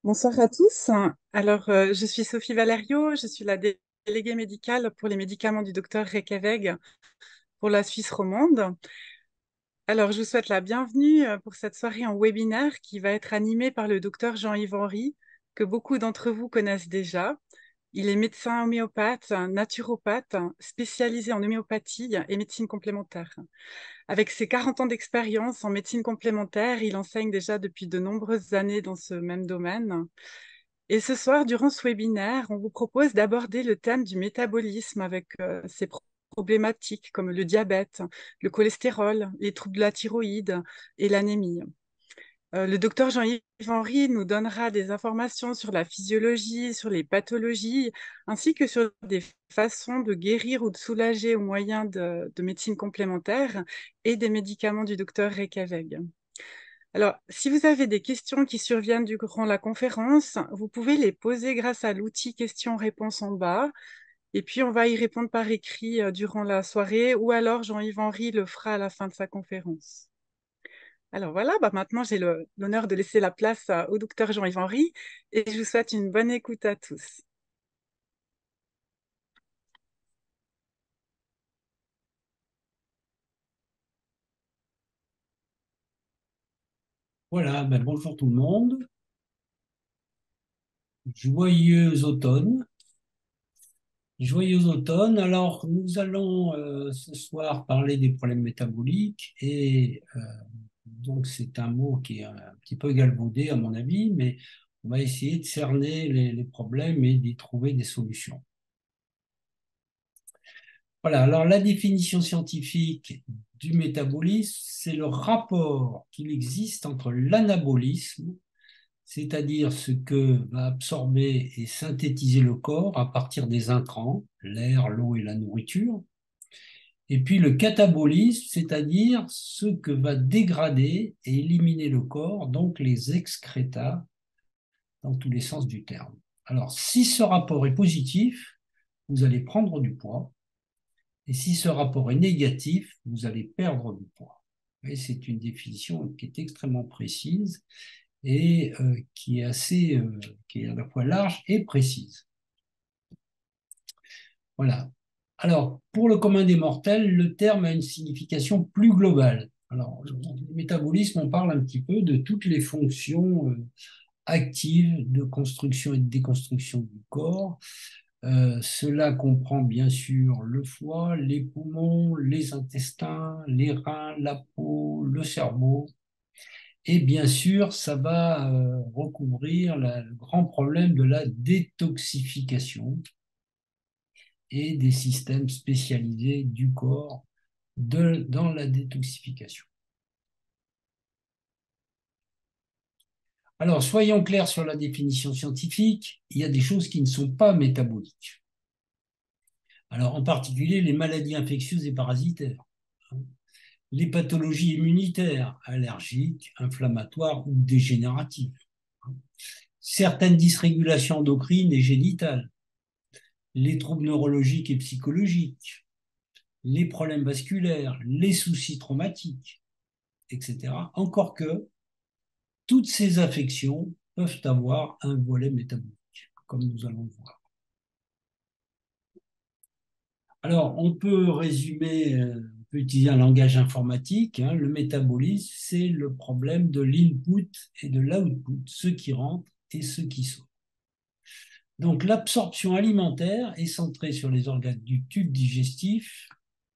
Bonsoir à tous. Je suis Sophie Valerio, je suis la déléguée médicale pour les médicaments du docteur Reykjavik pour la Suisse romande. Je vous souhaite la bienvenue pour cette soirée en webinaire qui va être animée par le docteur Jean-Yves Henry, que beaucoup d'entre vous connaissent déjà. Il est médecin homéopathe, naturopathe, spécialisé en homéopathie et médecine complémentaire. Avec ses 40 ans d'expérience en médecine complémentaire, il enseigne déjà depuis de nombreuses années dans ce même domaine. Et ce soir, durant ce webinaire, on vous propose d'aborder le thème du métabolisme avec ses problématiques comme le diabète, le cholestérol, les troubles de la thyroïde et l'anémie. Le docteur Jean-Yves Henry nous donnera des informations sur la physiologie, sur les pathologies, ainsi que sur des façons de guérir ou de soulager au moyen de médecine complémentaire et des médicaments du docteur Reykjavik. Si vous avez des questions qui surviennent durant la conférence, vous pouvez les poser grâce à l'outil questions-réponses en bas. Et puis, on va y répondre par écrit durant la soirée ou alors Jean-Yves Henry le fera à la fin de sa conférence. Maintenant, j'ai l'honneur de laisser la place au docteur Jean-Yves Henry et je vous souhaite une bonne écoute à tous. Voilà, bonjour tout le monde. Joyeux automne. Joyeux automne. Alors, nous allons ce soir parler des problèmes métaboliques et donc c'est un mot qui est un petit peu galvaudé à mon avis, mais on va essayer de cerner les problèmes et d'y trouver des solutions. Voilà, alors la définition scientifique du métabolisme, c'est le rapport qu'il existe entre l'anabolisme, c'est-à-dire ce que va absorber et synthétiser le corps à partir des intrants, l'air, l'eau et la nourriture, et puis le catabolisme, c'est-à-dire ce que va dégrader et éliminer le corps, donc les excréta dans tous les sens du terme. Alors, si ce rapport est positif, vous allez prendre du poids, et si ce rapport est négatif, vous allez perdre du poids. Et c'est une définition qui est extrêmement précise et qui est à la fois large et précise. Voilà. Alors, pour le commun des mortels, le terme a une signification plus globale. Alors, le métabolisme, on parle un petit peu de toutes les fonctions actives de construction et de déconstruction du corps. Cela comprend bien sûr le foie, les poumons, les intestins, les reins, la peau, le cerveau. Et bien sûr, ça va recouvrir le grand problème de la détoxification et des systèmes spécialisés du corps dans la détoxification. Alors, soyons clairs sur la définition scientifique, il y a des choses qui ne sont pas métaboliques. Alors, en particulier, les maladies infectieuses et parasitaires, hein, les pathologies immunitaires, allergiques, inflammatoires ou dégénératives, hein, certaines dysrégulations endocrines et génitales, les troubles neurologiques et psychologiques, les problèmes vasculaires, les soucis traumatiques, etc. Encore que toutes ces affections peuvent avoir un volet métabolique, comme nous allons le voir. Alors, on peut résumer, on peut utiliser un langage informatique, hein, le métabolisme, c'est le problème de l'input et de l'output, ce qui rentre et ce qui sort. Donc, l'absorption alimentaire est centrée sur les organes du tube digestif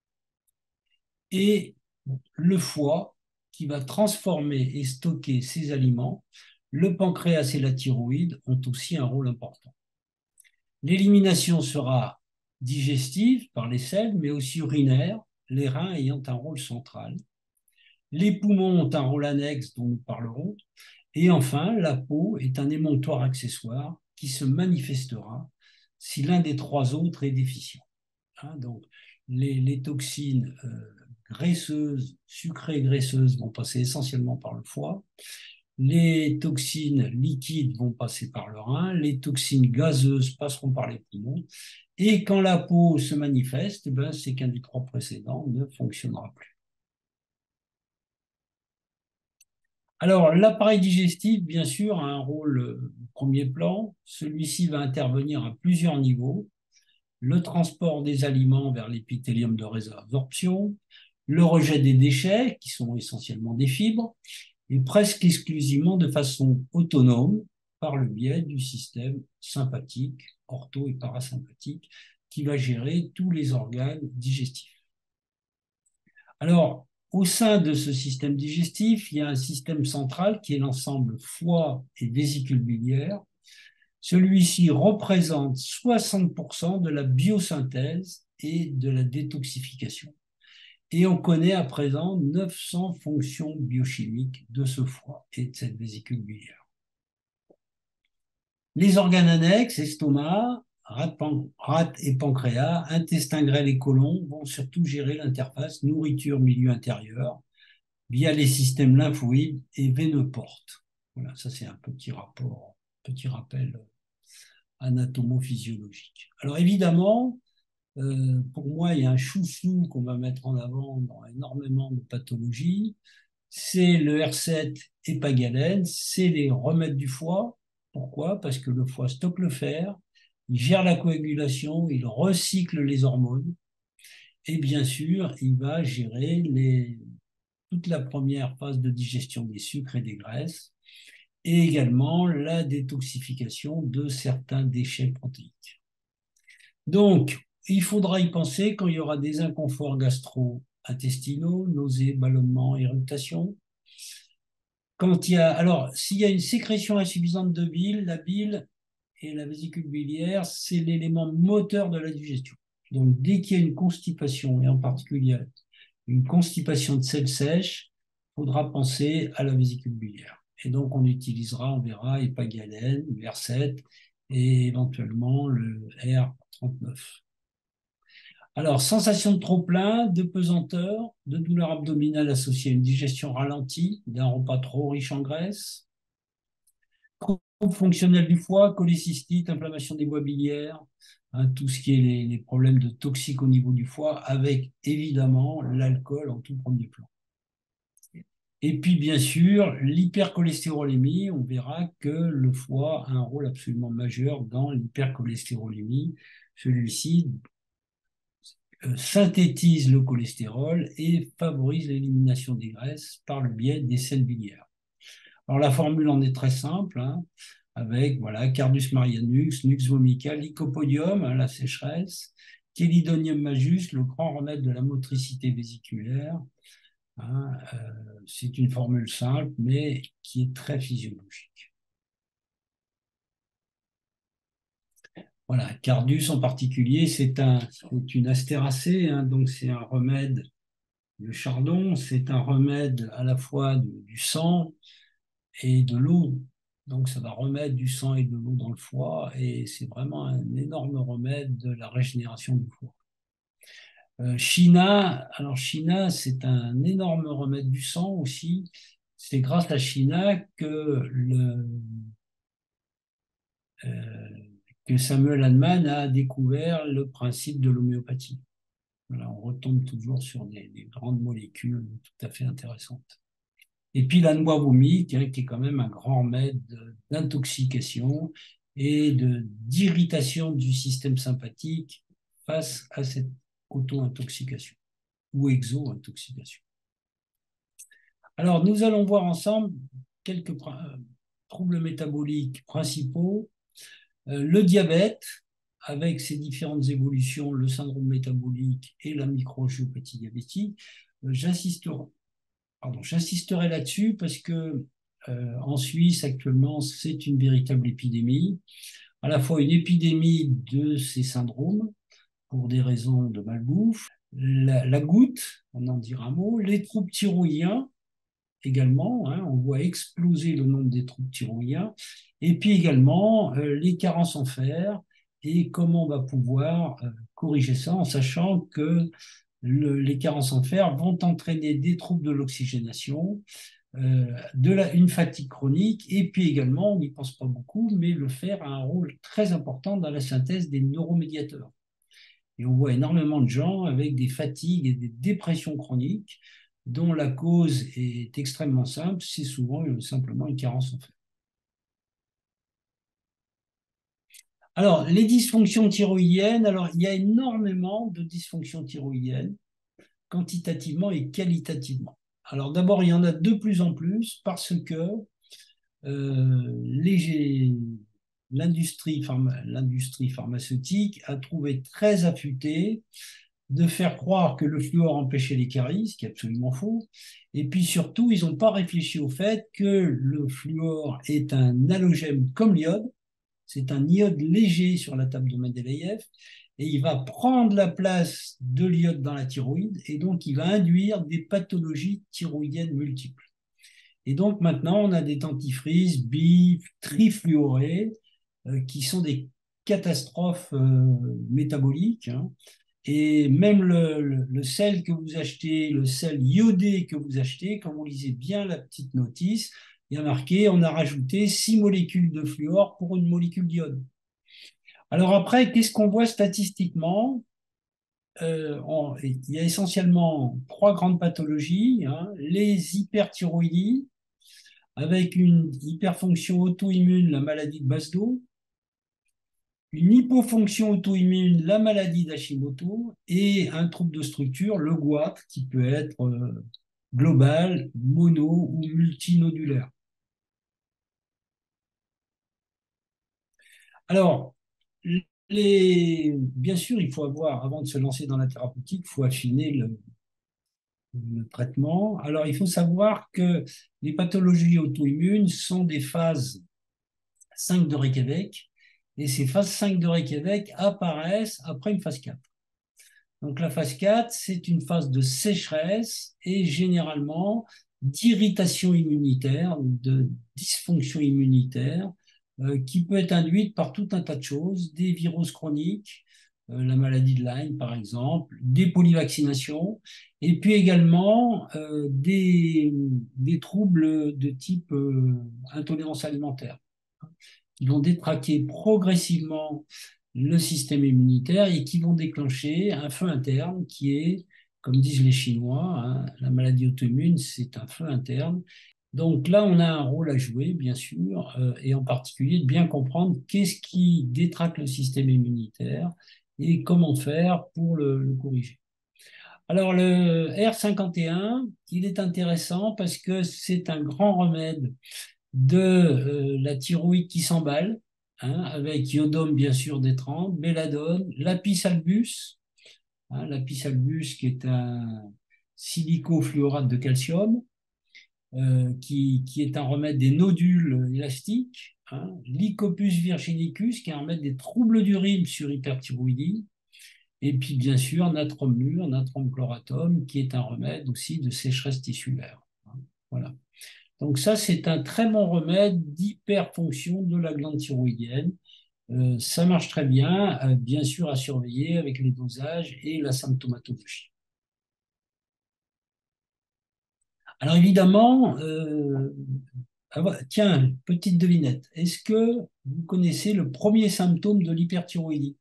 et le foie qui va transformer et stocker ces aliments. Le pancréas et la thyroïde ont aussi un rôle important. L'élimination sera digestive par les selles, mais aussi urinaire, les reins ayant un rôle central. Les poumons ont un rôle annexe dont nous parlerons. Et enfin, la peau est un émonctoire accessoire qui se manifestera si l'un des trois autres est déficient. Hein, donc, les toxines graisseuses, sucrées et graisseuses vont passer essentiellement par le foie. Les toxines liquides vont passer par le rein, les toxines gazeuses passeront par les poumons. Et quand la peau se manifeste, c'est qu'un des trois précédents ne fonctionnera plus. Alors, l'appareil digestif, bien sûr, a un rôle premier plan. Celui-ci va intervenir à plusieurs niveaux. Le transport des aliments vers l'épithélium de résorption, le rejet des déchets, qui sont essentiellement des fibres, et presque exclusivement de façon autonome par le biais du système sympathique, ortho et parasympathique, qui va gérer tous les organes digestifs. Alors, au sein de ce système digestif, il y a un système central qui est l'ensemble foie et vésicule biliaire. Celui-ci représente 60% de la biosynthèse et de la détoxification. Et on connaît à présent 900 fonctions biochimiques de ce foie et de cette vésicule biliaire. Les organes annexes, estomac, rate et pancréas, intestin grêle et côlon vont surtout gérer l'interface nourriture-milieu intérieur via les systèmes lymphoïdes et veineux portes. Voilà, ça c'est un petit rapport, petit rappel anatomo-physiologique. Alors évidemment, pour moi, il y a un chouchou qu'on va mettre en avant dans énormément de pathologies, c'est le R7 hépagalène, c'est les remèdes du foie. Pourquoi? Parce que le foie stocke le fer, il gère la coagulation, il recycle les hormones, et bien sûr, il va gérer toute la première phase de digestion des sucres et des graisses, et également la détoxification de certains déchets protéiques. Donc, il faudra y penser quand il y aura des inconforts gastro-intestinaux, nausées, ballonnements, irritations. Alors, s'il y a une sécrétion insuffisante de bile, la bile et la vésicule biliaire, c'est l'élément moteur de la digestion. Donc, dès qu'il y a une constipation, et en particulier une constipation de selles sèches, il faudra penser à la vésicule biliaire. Et donc, on utilisera, on verra, hépagalène, le R7 et éventuellement le R39. Alors, sensation de trop-plein, de pesanteur, de douleur abdominale associée à une digestion ralentie, d'un repas trop riche en graisse, troubles fonctionnels du foie, cholécystite, inflammation des voies biliaires, hein, tout ce qui est les problèmes de toxiques au niveau du foie, avec évidemment l'alcool en tout premier plan. Et puis, bien sûr, l'hypercholestérolémie, on verra que le foie a un rôle absolument majeur dans l'hypercholestérolémie. Celui-ci synthétise le cholestérol et favorise l'élimination des graisses par le biais des selles biliaires. Alors la formule en est très simple, hein, avec voilà, Cardus marianus, Nux vomica, Lycopodium, hein, la sécheresse, Chelidonium majus, le grand remède de la motricité vésiculaire. Hein, c'est une formule simple, mais qui est très physiologique. Voilà, Cardus en particulier, c'est une astéracée, hein, donc c'est un remède. Le chardon, c'est un remède à la fois du sang et de l'eau. Donc, ça va remettre du sang et de l'eau dans le foie et c'est vraiment un énorme remède de la régénération du foie. Alors China, c'est un énorme remède du sang aussi. C'est grâce à China que Samuel Hahnemann a découvert le principe de l'homéopathie. Voilà, on retombe toujours sur des grandes molécules tout à fait intéressantes. Et puis la noix vomique, hein, qui est quand même un grand remède d'intoxication et d'irritation du système sympathique face à cette auto-intoxication ou exo-intoxication. Alors, nous allons voir ensemble quelques troubles métaboliques principaux. Le diabète, avec ses différentes évolutions, le syndrome métabolique et la microangiopathie diabétique. J'insisterai là-dessus parce que en Suisse, actuellement, c'est une véritable épidémie, à la fois une épidémie de ces syndromes pour des raisons de malbouffe, la goutte, on en dira un mot, les troubles thyroïdiens également, hein, on voit exploser le nombre des troubles thyroïdiens, et puis également les carences en fer et comment on va pouvoir corriger ça en sachant que les carences en fer vont entraîner des troubles de l'oxygénation, une fatigue chronique, et puis également, on n'y pense pas beaucoup, mais le fer a un rôle très important dans la synthèse des neuromédiateurs. Et on voit énormément de gens avec des fatigues et des dépressions chroniques dont la cause est extrêmement simple, c'est souvent simplement une carence en fer. Alors, les dysfonctions thyroïdiennes, alors il y a énormément de dysfonctions thyroïdiennes, quantitativement et qualitativement. Alors d'abord, il y en a de plus en plus parce que euh, l'industrie pharmaceutique a trouvé très affûté de faire croire que le fluor empêchait les caries, ce qui est absolument faux. Et puis surtout, ils n'ont pas réfléchi au fait que le fluor est un halogène comme l'iode. C'est un iode léger sur la table de Mendeleïev et il va prendre la place de l'iode dans la thyroïde et donc il va induire des pathologies thyroïdiennes multiples. Et donc maintenant, on a des dentifrices trifluorés qui sont des catastrophes métaboliques, hein. Et même le sel que vous achetez, le sel iodé que vous achetez, quand vous lisez bien la petite notice, il y a marqué on a rajouté 6 molécules de fluor pour une molécule d'iode. Alors après, qu'est-ce qu'on voit statistiquement? Il y a essentiellement trois grandes pathologies, hein. Les hyperthyroïdies, avec une hyperfonction auto-immune, la maladie de Basedow, une hypofonction auto-immune, la maladie d'Hashimoto, et un trouble de structure, le goitre, qui peut être global, mono ou multinodulaire. Alors, bien sûr, il faut avoir, avant de se lancer dans la thérapeutique, il faut affiner le traitement. Alors, il faut savoir que les pathologies auto-immunes sont des phases 5 de Reykjavik, et ces phases 5 de Reykjavik apparaissent après une phase 4. Donc la phase 4, c'est une phase de sécheresse et généralement d'irritation immunitaire, de dysfonction immunitaire, qui peut être induite par tout un tas de choses, des virus chroniques, la maladie de Lyme par exemple, des polyvaccinations, et puis également des troubles de type intolérance alimentaire, qui vont détraquer progressivement le système immunitaire et qui vont déclencher un feu interne qui est, comme disent les Chinois, hein, la maladie auto-immune, c'est un feu interne. Donc là, on a un rôle à jouer, bien sûr, et en particulier de bien comprendre qu'est-ce qui détraque le système immunitaire et comment faire pour le corriger. Alors le R51, il est intéressant parce que c'est un grand remède de la thyroïde qui s'emballe, hein, avec iodome bien sûr D30, belladone, lapis albus, hein, lapis albus qui est un silicofluorate de calcium, qui est un remède des nodules élastiques, hein, Lycopus virginicus qui est un remède des troubles d'urine sur hyperthyroïdie, et puis bien sûr natrum mur, natrum chloratum qui est un remède aussi de sécheresse tissulaire, hein. Voilà. Donc ça, c'est un très bon remède d'hyperfonction de la glande thyroïdienne. Ça marche très bien, bien sûr à surveiller avec les dosages et la symptomatologie. Alors évidemment, tiens, petite devinette, est-ce que vous connaissez le premier symptôme de l'hyperthyroïdie?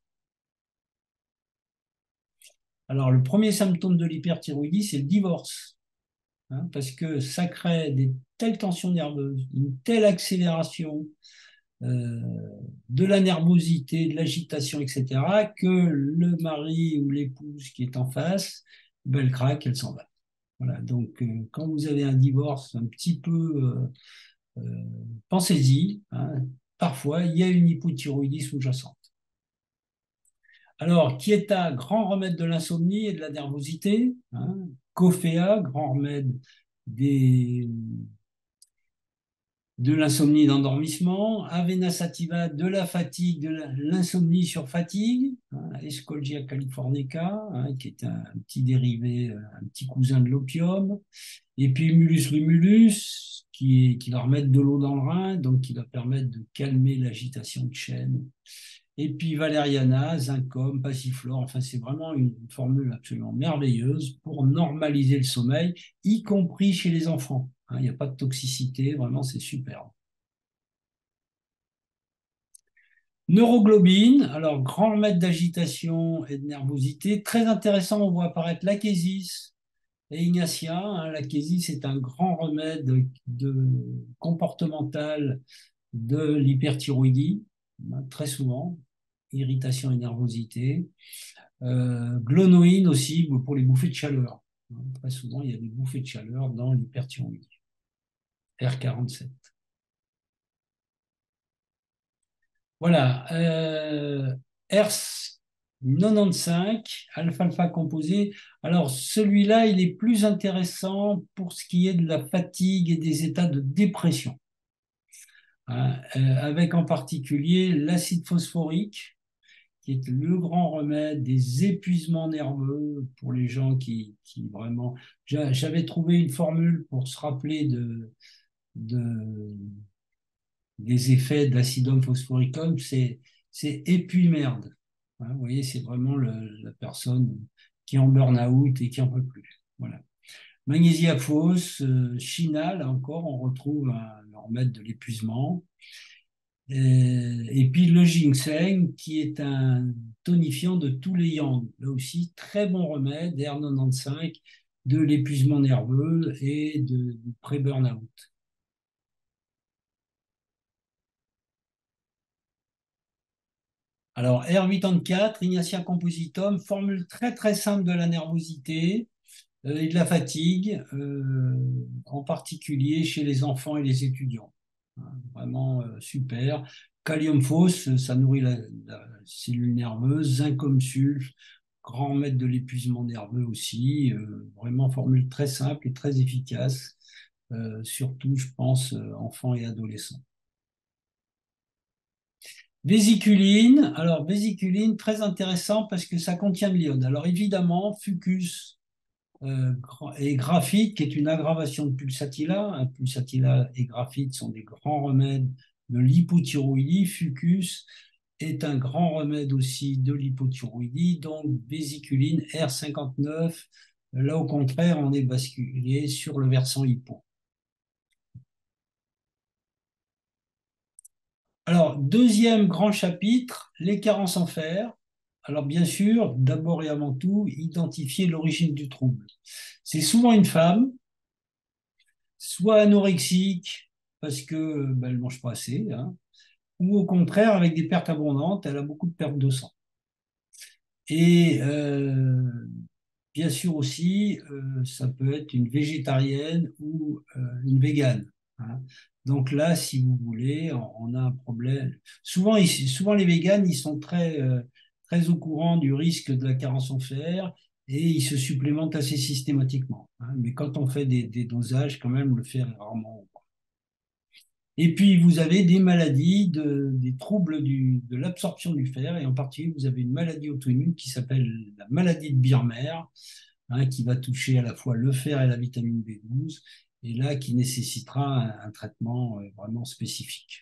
Alors le premier symptôme de l'hyperthyroïdie, c'est le divorce, hein, parce que ça crée des telles tensions nerveuses, une telle accélération euh, de la nervosité, de l'agitation, etc., que le mari ou l'épouse qui est en face, ben, elle craque, elle s'en va. Voilà, donc quand vous avez un divorce un petit peu, pensez-y, hein, parfois il y a une hypothyroïdie sous-jacente. Alors, qui est à grand remède de l'insomnie et de la nervosité, hein, Cofea, grand remède des, de l'insomnie d'endormissement, Avena sativa de la fatigue, de l'insomnie sur fatigue, hein, Escolgia californica, hein, qui est un petit dérivé, un petit cousin de l'opium, et puis Humulus lumulus, qui va remettre de l'eau dans le rein, donc qui va permettre de calmer l'agitation de chaîne. Et puis Valériana, Zincom, Passiflore, enfin c'est vraiment une formule absolument merveilleuse pour normaliser le sommeil, y compris chez les enfants, hein. Il n'y a pas de toxicité, vraiment c'est super. Neuroglobine, alors grand remède d'agitation et de nervosité, très intéressant, on voit apparaître l'Achésis, et ignatien. Hein, l'achésie, c'est un grand remède comportemental de l'hyperthyroïdie, hein, très souvent, irritation et nervosité. Glonoïne aussi pour les bouffées de chaleur. Hein, très souvent, il y a des bouffées de chaleur dans l'hyperthyroïdie. R47. Voilà. R95, alpha-alpha composé. Alors, celui-là, il est plus intéressant pour ce qui est de la fatigue et des états de dépression, hein, avec en particulier l'acide phosphorique, qui est le grand remède des épuisements nerveux pour les gens qui vraiment... J'avais trouvé une formule pour se rappeler de, des effets d'acidum phosphoricum, c'est épuis-merde. Hein, vous voyez, c'est vraiment la personne qui est en burn-out et qui en peut plus. Voilà. Magnésiaphos, China, là encore, on retrouve un remède de l'épuisement. Et puis le ginseng, qui est un tonifiant de tous les yang. Là aussi, très bon remède, R95, de l'épuisement nerveux et du pré-burnout. Alors, R84, Ignatia compositum, formule très très simple de la nervosité et de la fatigue, en particulier chez les enfants et les étudiants. Hein, vraiment super. Kalium phos, ça nourrit la cellule nerveuse. Zinc comme sulfure, grand remède de l'épuisement nerveux aussi. Vraiment formule très simple et très efficace, surtout, je pense, enfants et adolescents. Vésiculine, alors vésiculine, très intéressant parce que ça contient de l'iode. Alors évidemment, fucus et graphite, qui est une aggravation de pulsatilla. Hein, pulsatilla et graphite sont des grands remèdes de l'hypothyroïdie. Fucus est un grand remède aussi de l'hypothyroïdie. Donc vésiculine, R59, là au contraire, on est basculé sur le versant hypo. Alors, deuxième grand chapitre, les carences en fer. Alors, bien sûr, d'abord et avant tout, identifier l'origine du trouble. C'est souvent une femme, soit anorexique, parce que ben, elle ne mange pas assez, hein, ou au contraire, avec des pertes abondantes, elle a beaucoup de pertes de sang. Et bien sûr aussi, ça peut être une végétarienne ou une végane. Hein. Donc là, si vous voulez, on a un problème. Souvent les véganes, ils sont très au courant du risque de la carence en fer et ils se supplémentent assez systématiquement. Hein. Mais quand on fait des dosages, quand même, le fer est rarement. Et puis, vous avez des maladies, des troubles de l'absorption du fer, et en particulier, vous avez une maladie auto-immune qui s'appelle la maladie de Birmer, hein, qui va toucher à la fois le fer et la vitamine B12, et là, qui nécessitera un traitement vraiment spécifique.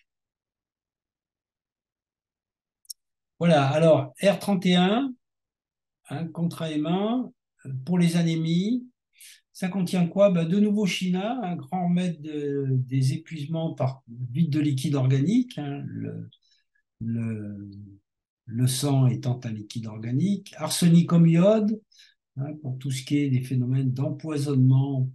Voilà, alors R31, hein, contraémin, pour les anémies, ça contient quoi? Ben, de nouveau China, un grand remède des épuisements par vide de liquide organique, hein, le, le sang étant un liquide organique, arsenicum iode, hein, pour tout ce qui est des phénomènes d'empoisonnement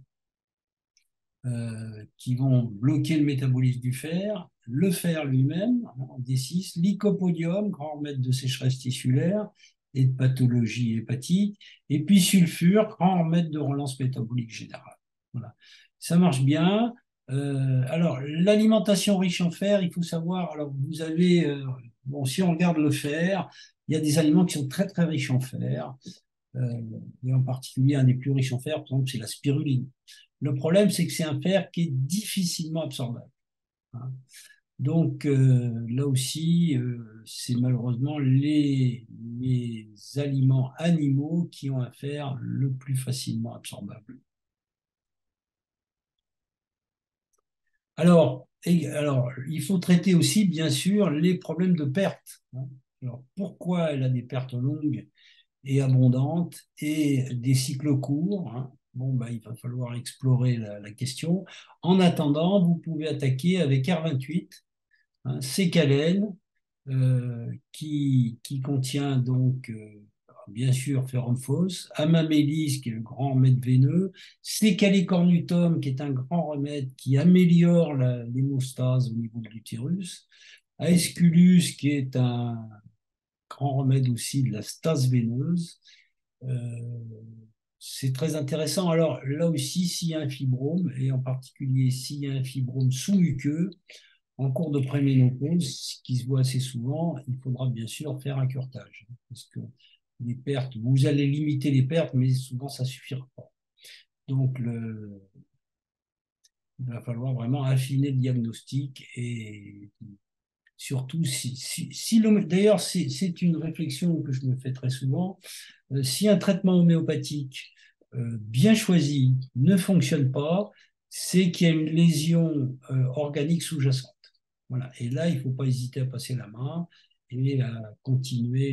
qui vont bloquer le métabolisme du fer, le fer lui-même, en D6, lycopodium, grand remède de sécheresse tissulaire et de pathologie hépatique, et puis sulfure, grand remède de relance métabolique générale. Voilà. Ça marche bien. Alors, l'alimentation riche en fer, il faut savoir, alors vous avez, bon, si on regarde le fer, il y a des aliments qui sont très très riches en fer, et en particulier un des plus riches en fer, par exemple, c'est la spiruline. Le problème, c'est que c'est un fer qui est difficilement absorbable. Hein. Donc là aussi, c'est malheureusement les aliments animaux qui ont un fer le plus facilement absorbable. Alors, il faut traiter aussi, bien sûr, les problèmes de perte. Hein. Alors, pourquoi elle a des pertes longues et abondantes et des cycles courts? Hein. Bon, bah, il va falloir explorer la question. En attendant, vous pouvez attaquer avec R28, hein, sécalène, qui contient donc bien sûr, Ferrum Phos, Amamélis, qui est le grand remède veineux, Sécalicornutum, qui est un grand remède qui améliore l'hémostase au niveau de l'utérus, Aesculus, qui est un grand remède aussi de la stase veineuse. Euh, c'est très intéressant. Alors là aussi, s'il y a un fibrome, et en particulier s'il y a un fibrome sous-muqueux, en cours de préménopause, ce qui se voit assez souvent, il faudra bien sûr faire un curetage. Parce que les pertes, vous allez limiter les pertes, mais souvent ça ne suffira pas. Donc il va falloir vraiment affiner le diagnostic et surtout d'ailleurs c'est une réflexion que je me fais très souvent, si un traitement homéopathique bien choisi ne fonctionne pas, c'est qu'il y a une lésion organique sous-jacente. Voilà. Et là, il ne faut pas hésiter à passer la main et à continuer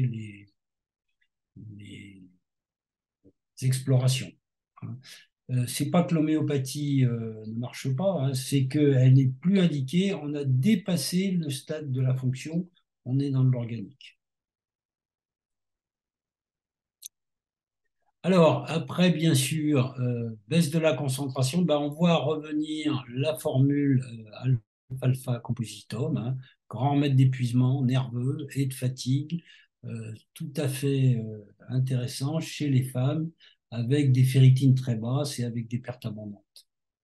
les explorations. Hein. C'est pas que l'homéopathie ne marche pas, hein, c'est qu'elle n'est plus indiquée, on a dépassé le stade de la fonction, on est dans l'organique. Alors, après, bien sûr, baisse de la concentration, ben, on voit revenir la formule alpha-alpha compositum, hein, grand remède d'épuisement nerveux et de fatigue, tout à fait intéressant chez les femmes, avec des ferritines très basses et avec des pertes abondantes.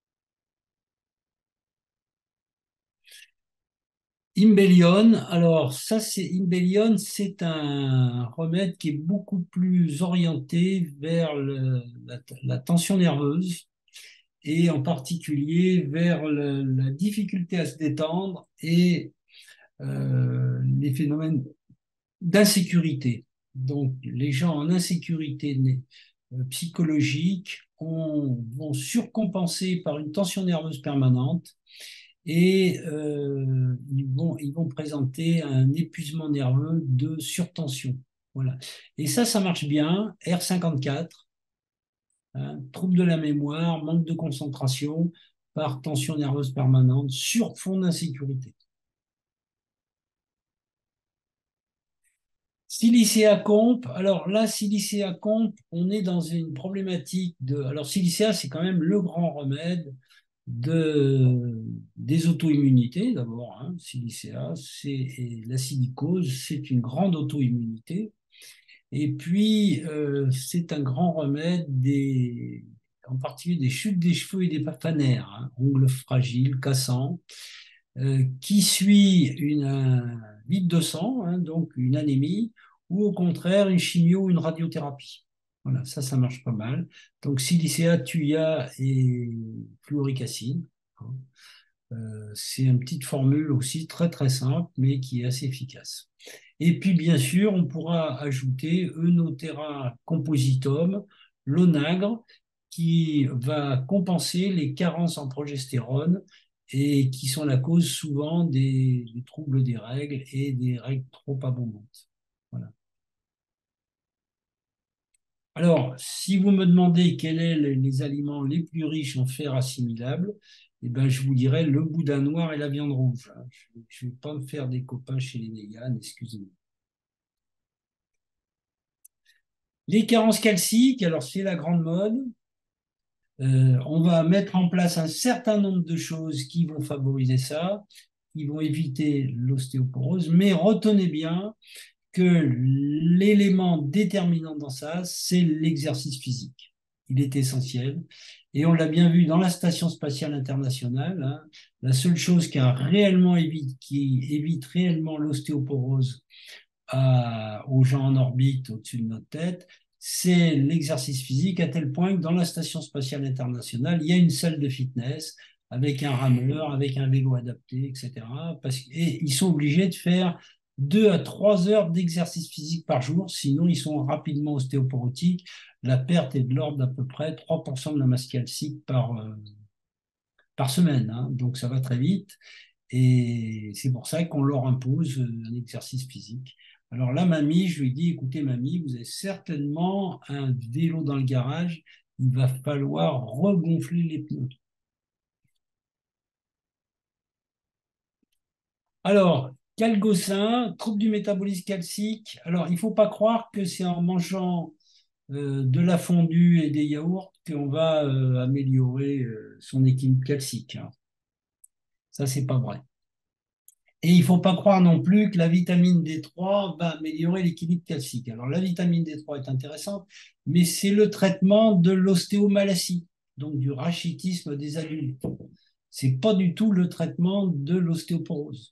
Imbellion, alors ça c'est Imbellion, c'est un remède qui est beaucoup plus orienté vers la tension nerveuse et en particulier vers la difficulté à se détendre et les phénomènes d'insécurité. Donc les gens en insécurité psychologique vont surcompenser par une tension nerveuse permanente et ils vont présenter un épuisement nerveux de surtension. Voilà. Et ça marche bien. R54, hein, trouble de la mémoire, manque de concentration par tension nerveuse permanente sur fond d'insécurité. Silicea comp, alors là, Silicea comp, on est dans une problématique de. Alors, Silicea, c'est quand même le grand remède des auto-immunités, d'abord, hein, Silicea, et la silicose, c'est une grande auto-immunité. Et puis, c'est un grand remède en particulier des chutes des cheveux et des papanaires, hein, ongles fragiles, cassants, qui suit un vide de sang, hein, donc une anémie, ou au contraire une chimio ou une radiothérapie. Voilà, ça marche pas mal. Donc, silicea, thuya et fluorique acide. Hein. C'est une petite formule aussi très très simple, mais qui est assez efficace. Et puis, bien sûr, on pourra ajouter Eunothera compositum, l'onagre, qui va compenser les carences en progestérone et qui sont la cause souvent des troubles des règles et des règles trop abondantes. Voilà. Alors, si vous me demandez quels sont les aliments les plus riches en fer assimilable, eh ben, je vous dirais le boudin noir et la viande rouge. Je ne vais pas me faire des copains chez les véganes, excusez-moi. Les carences calciques, alors c'est la grande mode. On va mettre en place un certain nombre de choses qui vont favoriser ça, qui vont éviter l'ostéoporose, mais retenez bien que l'élément déterminant dans ça, c'est l'exercice physique. Il est essentiel. Et on l'a bien vu dans la Station spatiale internationale, hein, la seule chose qui évite réellement l'ostéoporose aux gens en orbite au-dessus de notre tête, c'est l'exercice physique, à tel point que dans la Station spatiale internationale, il y a une salle de fitness avec un rameur, avec un vélo adapté, etc. Et ils sont obligés de faire 2 à 3 heures d'exercice physique par jour, sinon ils sont rapidement ostéoporotiques. La perte est de l'ordre d'à peu près 3% de la masse calcique par semaine, hein. Donc ça va très vite. Et c'est pour ça qu'on leur impose un exercice physique. Alors là, mamie, je lui dis, écoutez, mamie, vous avez certainement un vélo dans le garage, il va falloir regonfler les pneus. Alors, Calgocin, trouble du métabolisme calcique. Alors, il ne faut pas croire que c'est en mangeant de la fondue et des yaourts qu'on va améliorer son équilibre calcique, hein. Ça, c'est pas vrai. Et il ne faut pas croire non plus que la vitamine D3 va améliorer l'équilibre calcique. Alors, la vitamine D3 est intéressante, mais c'est le traitement de l'ostéomalacie, donc du rachitisme des adultes. Ce n'est pas du tout le traitement de l'ostéoporose.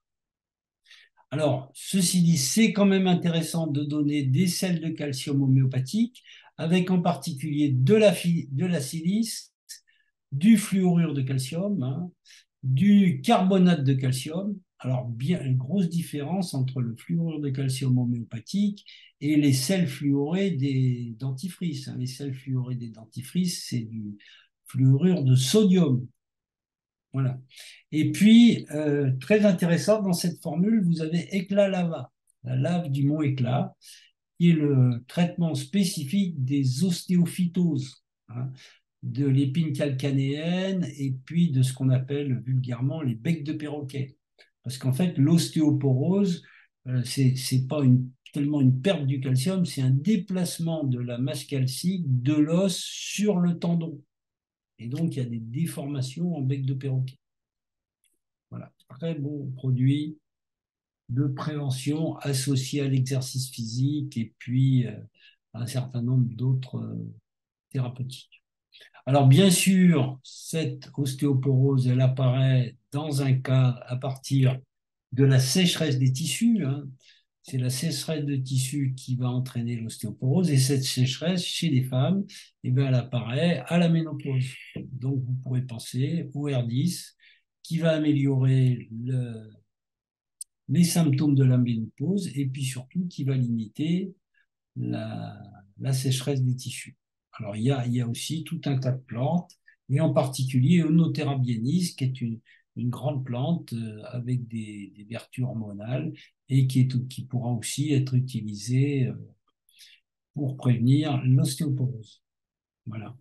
Alors, ceci dit, c'est quand même intéressant de donner des sels de calcium homéopathiques, avec en particulier de la silice, du fluorure de calcium, hein, du carbonate de calcium. Alors, bien, une grosse différence entre le fluorure de calcium homéopathique et les sels fluorés des dentifrices, hein. Les sels fluorés des dentifrices, c'est du fluorure de sodium. Voilà. Et puis, très intéressant, dans cette formule, vous avez Éclat Lava, la lave du mont Éclat, qui est le traitement spécifique des ostéophytoses, hein, de l'épine calcanéenne et puis de ce qu'on appelle vulgairement les becs de perroquet. Parce qu'en fait, l'ostéoporose, c'est pas tellement une perte du calcium, c'est un déplacement de la masse calcique de l'os sur le tendon. Et donc, il y a des déformations en bec de perroquet. Voilà, très bon produit de prévention associé à l'exercice physique et puis un certain nombre d'autres thérapeutiques. Alors bien sûr, cette ostéoporose, elle apparaît dans un cas à partir de la sécheresse des tissus, hein. C'est la sécheresse de tissus qui va entraîner l'ostéoporose et cette sécheresse chez les femmes, eh bien, elle apparaît à la ménopause. Donc vous pourrez penser au R10 qui va améliorer les symptômes de la ménopause et puis surtout qui va limiter la, la sécheresse des tissus. Alors il y a aussi tout un tas de plantes, et en particulier Eunothera bienis, qui est une grande plante avec des vertus hormonales et qui pourra aussi être utilisée pour prévenir l'ostéoporose. Voilà.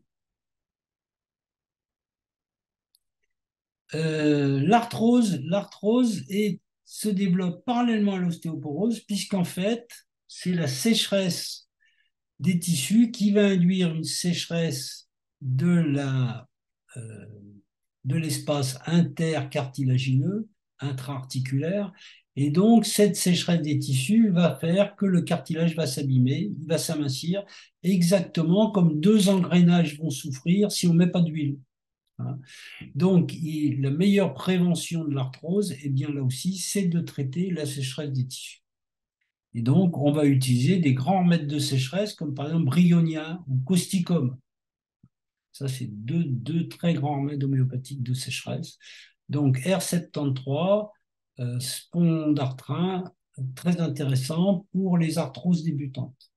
L'arthrose se développe parallèlement à l'ostéoporose, puisqu'en fait, c'est la sécheresse des tissus qui va induire une sécheresse de euh, de l'espace intercartilagineux, intra-articulaire. Et donc, cette sécheresse des tissus va faire que le cartilage va s'abîmer, il va s'amincir, exactement comme deux engrenages vont souffrir si on ne met pas d'huile, hein. Donc, la meilleure prévention de l'arthrose, eh bien là aussi, c'est de traiter la sécheresse des tissus. Et donc, on va utiliser des grands remèdes de sécheresse, comme par exemple Bryonia ou Causticum. Ça, c'est deux très grands remèdes homéopathiques de sécheresse. Donc, R73, Spondartrin, très intéressant pour les arthroses débutantes.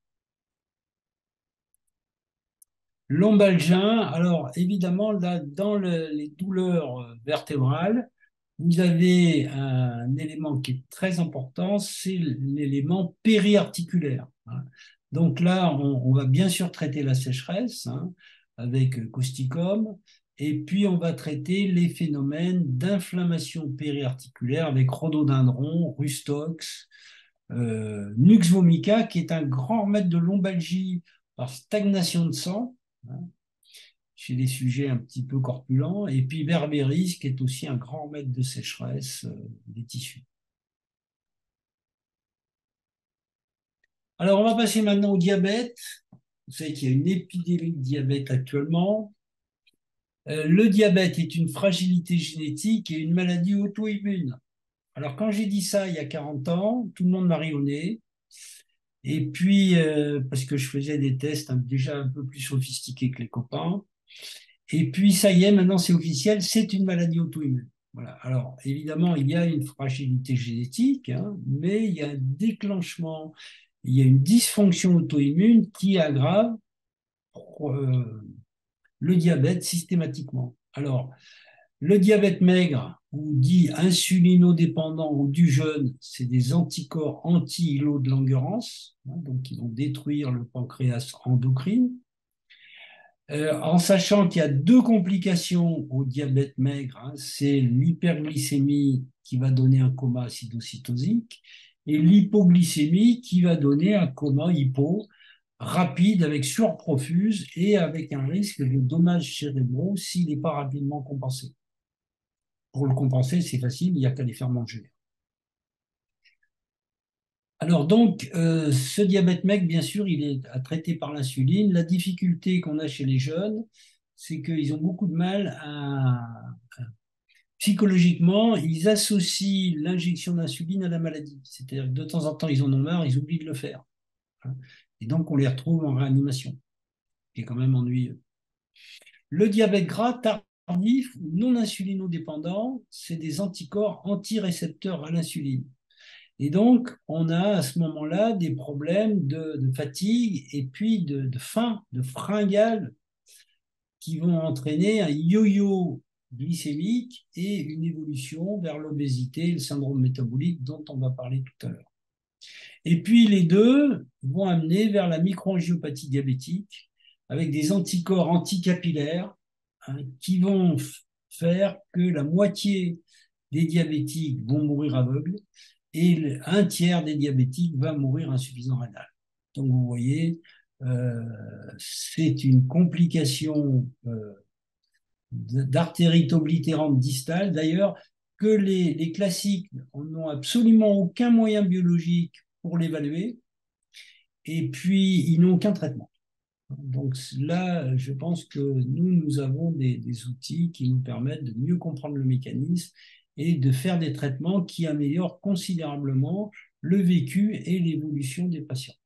Lombalgien, alors évidemment, là, dans les douleurs vertébrales, vous avez un élément qui est très important, c'est l'élément périarticulaire, hein. Donc là, on va bien sûr traiter la sécheresse, hein, avec causticum, et puis on va traiter les phénomènes d'inflammation périarticulaire avec rhododendron, rustox, nux vomica, qui est un grand remède de lombalgie par stagnation de sang, hein, chez les sujets un petit peu corpulents, et puis Berberis, qui est aussi un grand remède de sécheresse des tissus. Alors, on va passer maintenant au diabète. Vous savez qu'il y a une épidémie de diabète actuellement. Le diabète est une fragilité génétique et une maladie auto-immune. Alors, quand j'ai dit ça il y a 40 ans, tout le monde m'a ri au nez. Et puis, parce que je faisais des tests déjà un peu plus sophistiqués que les copains. Et puis, ça y est, maintenant c'est officiel, c'est une maladie auto-immune. Voilà. Alors, évidemment, il y a une fragilité génétique, hein, mais il y a un déclenchement, il y a une dysfonction auto-immune qui aggrave euh, le diabète systématiquement. Alors, le diabète maigre, ou dit insulinodépendant ou du jeûne, c'est des anticorps anti-îlot de Langerhans, hein, donc qui vont détruire le pancréas endocrine. En sachant qu'il y a deux complications au diabète maigre, hein, c'est l'hyperglycémie qui va donner un coma acidocytosique et l'hypoglycémie qui va donner un coma hypo rapide avec surprofuse et avec un risque de dommages cérébraux s'il n'est pas rapidement compensé. Pour le compenser, c'est facile, il n'y a qu'à les faire manger. Alors donc, ce diabète maigre, bien sûr, il est à traiter par l'insuline. La difficulté qu'on a chez les jeunes, c'est qu'ils ont beaucoup de mal psychologiquement, ils associent l'injection d'insuline à la maladie. C'est-à-dire que de temps en temps, ils en ont marre, ils oublient de le faire. Et donc, on les retrouve en réanimation, ce qui est quand même ennuyeux. Le diabète gras tardif ou non insulinodépendant, c'est des anticorps antirécepteurs à l'insuline. Et donc, on a à ce moment-là des problèmes de fatigue et puis de faim, de fringale, qui vont entraîner un yo-yo glycémique et une évolution vers l'obésité et le syndrome métabolique dont on va parler tout à l'heure. Et puis, les deux vont amener vers la microangiopathie diabétique avec des anticorps anticapillaires, hein, qui vont faire que la moitié des diabétiques vont mourir aveugles et un tiers des diabétiques va mourir insuffisant rénal. Donc vous voyez, c'est une complication d'artérite oblitérante distale. D'ailleurs, que les classiques n'ont absolument aucun moyen biologique pour l'évaluer, et puis ils n'ont aucun traitement. Donc là, je pense que nous avons des outils qui nous permettent de mieux comprendre le mécanisme et de faire des traitements qui améliorent considérablement le vécu et l'évolution des patients.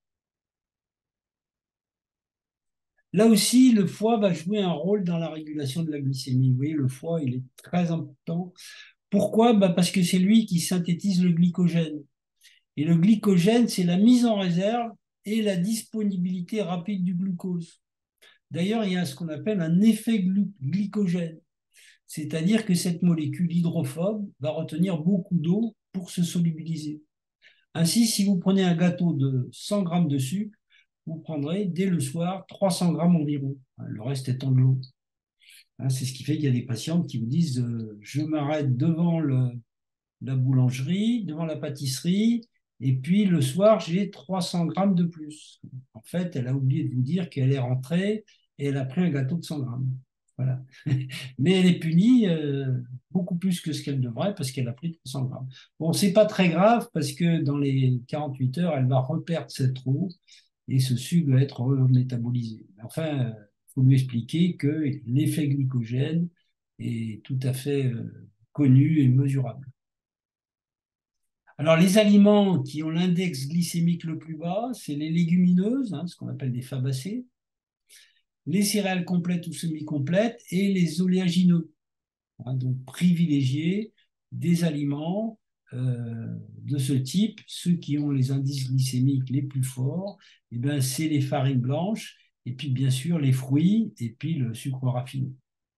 Là aussi, le foie va jouer un rôle dans la régulation de la glycémie. Vous voyez, le foie, il est très important. Pourquoi? Parce que c'est lui qui synthétise le glycogène. Et le glycogène, c'est la mise en réserve et la disponibilité rapide du glucose. D'ailleurs, il y a ce qu'on appelle un effet glycogène. C'est-à-dire que cette molécule hydrophobe va retenir beaucoup d'eau pour se solubiliser. Ainsi, si vous prenez un gâteau de 100 grammes de sucre, vous prendrez dès le soir 300 grammes environ, le reste étant de l'eau. C'est ce qui fait qu'il y a des patientes qui vous disent je m'arrête devant la boulangerie, devant la pâtisserie, et puis le soir, j'ai 300 grammes de plus. En fait, elle a oublié de vous dire qu'elle est rentrée et elle a pris un gâteau de 100 grammes. Voilà. Mais elle est punie beaucoup plus que ce qu'elle devrait parce qu'elle a pris 300 grammes. Bon, c'est pas très grave parce que dans les 48 heures, elle va reperdre cette eau et ce sucre va être métabolisé. Enfin, il faut lui expliquer que l'effet glycogène est tout à fait connu et mesurable. Alors, les aliments qui ont l'index glycémique le plus bas, c'est les légumineuses, ce qu'on appelle des fabacées, les céréales complètes ou semi-complètes et les oléagineux. Donc, privilégier des aliments de ce type. Ceux qui ont les indices glycémiques les plus forts, eh ben, c'est les farines blanches, et puis bien sûr les fruits, et puis le sucre raffiné.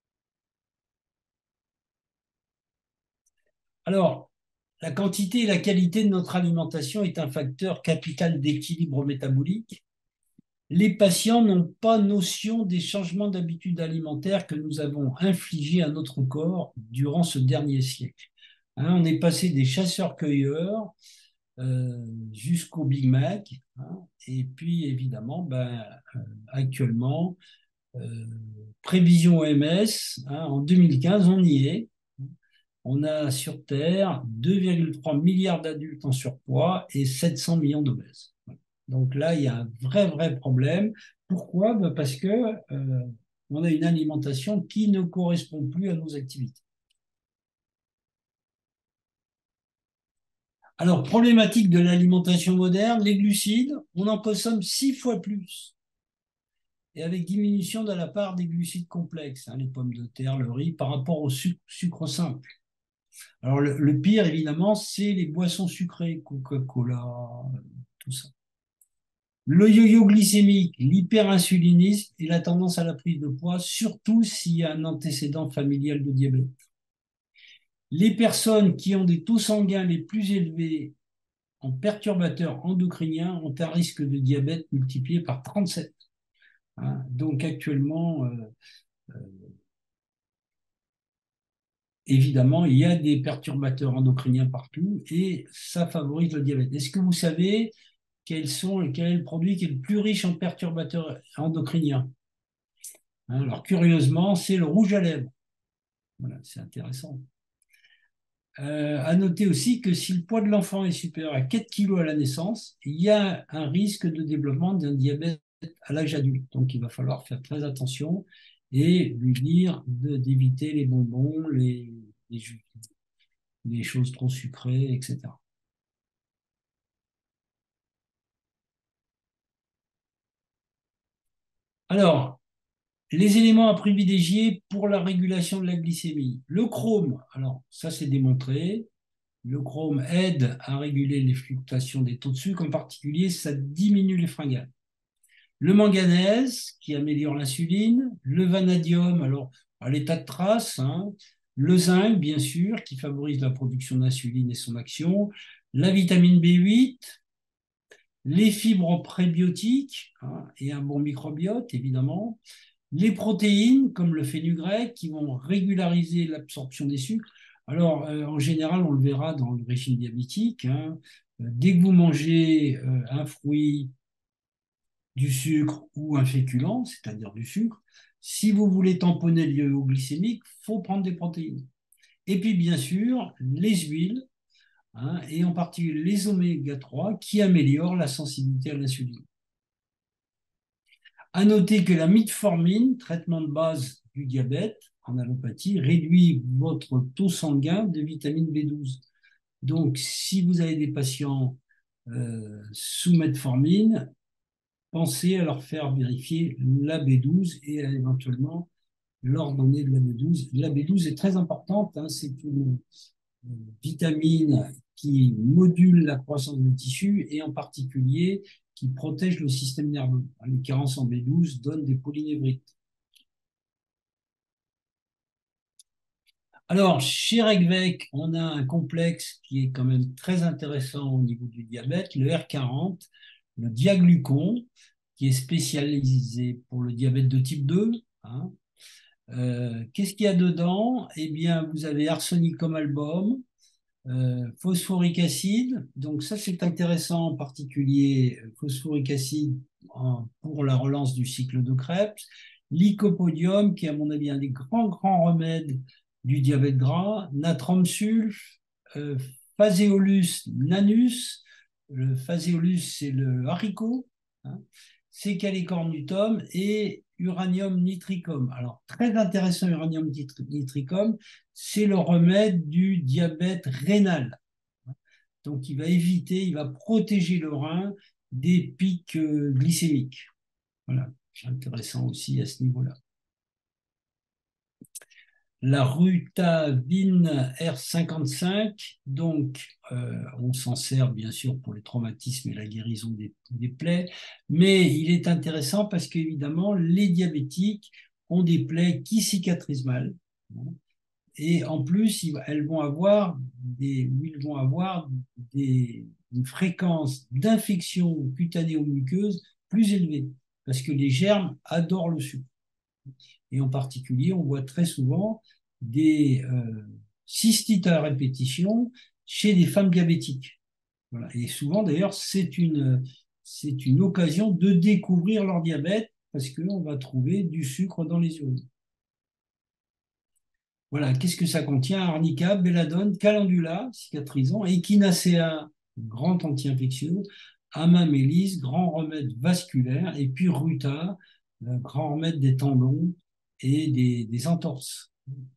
Alors, la quantité et la qualité de notre alimentation est un facteur capital d'équilibre métabolique. Les patients n'ont pas notion des changements d'habitudes alimentaires que nous avons infligés à notre corps durant ce dernier siècle. On est passé des chasseurs-cueilleurs jusqu'au Big Mac. Et puis, évidemment, actuellement, prévision OMS, en 2015, on y est. On a sur Terre 2,3 milliards d'adultes en surpoids et 700 millions d'obèses. Donc là, il y a un vrai problème. Pourquoi? Parce que on a une alimentation qui ne correspond plus à nos activités. Alors, problématique de l'alimentation moderne, les glucides, on en consomme 6 fois plus. Et avec diminution de la part des glucides complexes, les pommes de terre, le riz, par rapport au sucre simple. Alors, le pire, évidemment, c'est les boissons sucrées, Coca-Cola, tout ça. Le yo-yo glycémique, l'hyperinsulinisme et la tendance à la prise de poids, surtout s'il y a un antécédent familial de diabète. Les personnes qui ont des taux sanguins les plus élevés en perturbateurs endocriniens ont un risque de diabète multiplié par 37. hein. Donc actuellement, évidemment, il y a des perturbateurs endocriniens partout et ça favorise le diabète. Est-ce que vous savez quel est le produit qui est le plus riche en perturbateurs endocriniens? Hein, alors, curieusement, c'est le rouge à lèvres. Voilà, c'est intéressant. À noter aussi que si le poids de l'enfant est supérieur à 4 kg à la naissance, il y a un risque de développement d'un diabète à l'âge adulte. Donc, il va falloir faire très attention et lui dire d'éviter les bonbons, les choses trop sucrées, etc. Alors, les éléments à privilégier pour la régulation de la glycémie. Le chrome, alors ça c'est démontré. Le chrome aide à réguler les fluctuations des taux de sucre, en particulier ça diminue les fringales. Le manganèse qui améliore l'insuline, le vanadium, alors à l'état de trace, hein, le zinc bien sûr qui favorise la production d'insuline et son action, la vitamine B8, les fibres prébiotiques hein, et un bon microbiote évidemment, les protéines, comme le fenugrec, qui vont régulariser l'absorption des sucres. Alors, en général, on le verra dans le régime diabétique. Hein, dès que vous mangez un fruit, du sucre ou un féculent, c'est-à-dire du sucre, si vous voulez tamponner le yo-yo glycémique, il faut prendre des protéines. Et puis, bien sûr, les huiles, hein, et en particulier les oméga 3, qui améliorent la sensibilité à l'insuline. À noter que la metformine, traitement de base du diabète en allopathie, réduit votre taux sanguin de vitamine B12. Donc, si vous avez des patients sous metformine, pensez à leur faire vérifier la B12 et à éventuellement leur donner de la B12. La B12 est très importante, hein, c'est une vitamine qui module la croissance du tissu et en particulier qui protège le système nerveux. Les carences en B12 donnent des polynévrites. Alors, chez Regvec, on a un complexe qui est quand même très intéressant au niveau du diabète, le R40, le diaglucon, qui est spécialisé pour le diabète de type 2. Hein. Qu'est-ce qu'il y a dedans? Eh bien, vous avez arsenicum album, phosphorique acide. Donc ça, c'est intéressant en particulier, phosphorique acide pour la relance du cycle de Krebs. Lycopodium, qui est à mon avis un des grands remèdes du diabète gras. Natrum sulf, euh, Phaseolus nanus. Le phaseolus, c'est le haricot. Hein. Sécalicornutum et uranium nitricum. Alors, très intéressant, uranium nitricum, c'est le remède du diabète rénal. Donc, il va protéger le rein des pics glycémiques. Voilà, c'est intéressant aussi à ce niveau-là. La rutavine R55, donc on s'en sert bien sûr pour les traumatismes et la guérison des plaies, mais il est intéressant parce qu'évidemment, les diabétiques ont des plaies qui cicatrisent mal. Et en plus, ils vont avoir une fréquence d'infection cutanée ou muqueuse plus élevée, parce que les germes adorent le sucre. Et en particulier, on voit très souvent des cystites à répétition chez des femmes diabétiques. Voilà. Et souvent, d'ailleurs, c'est une occasion de découvrir leur diabète parce qu'on va trouver du sucre dans les urines. Voilà, qu'est-ce que ça contient? Arnica, belladone, calendula, cicatrisant, echinacea, grand anti-infectieux, amamélis, grand remède vasculaire, et puis ruta, grand remède des tendons et des entorses.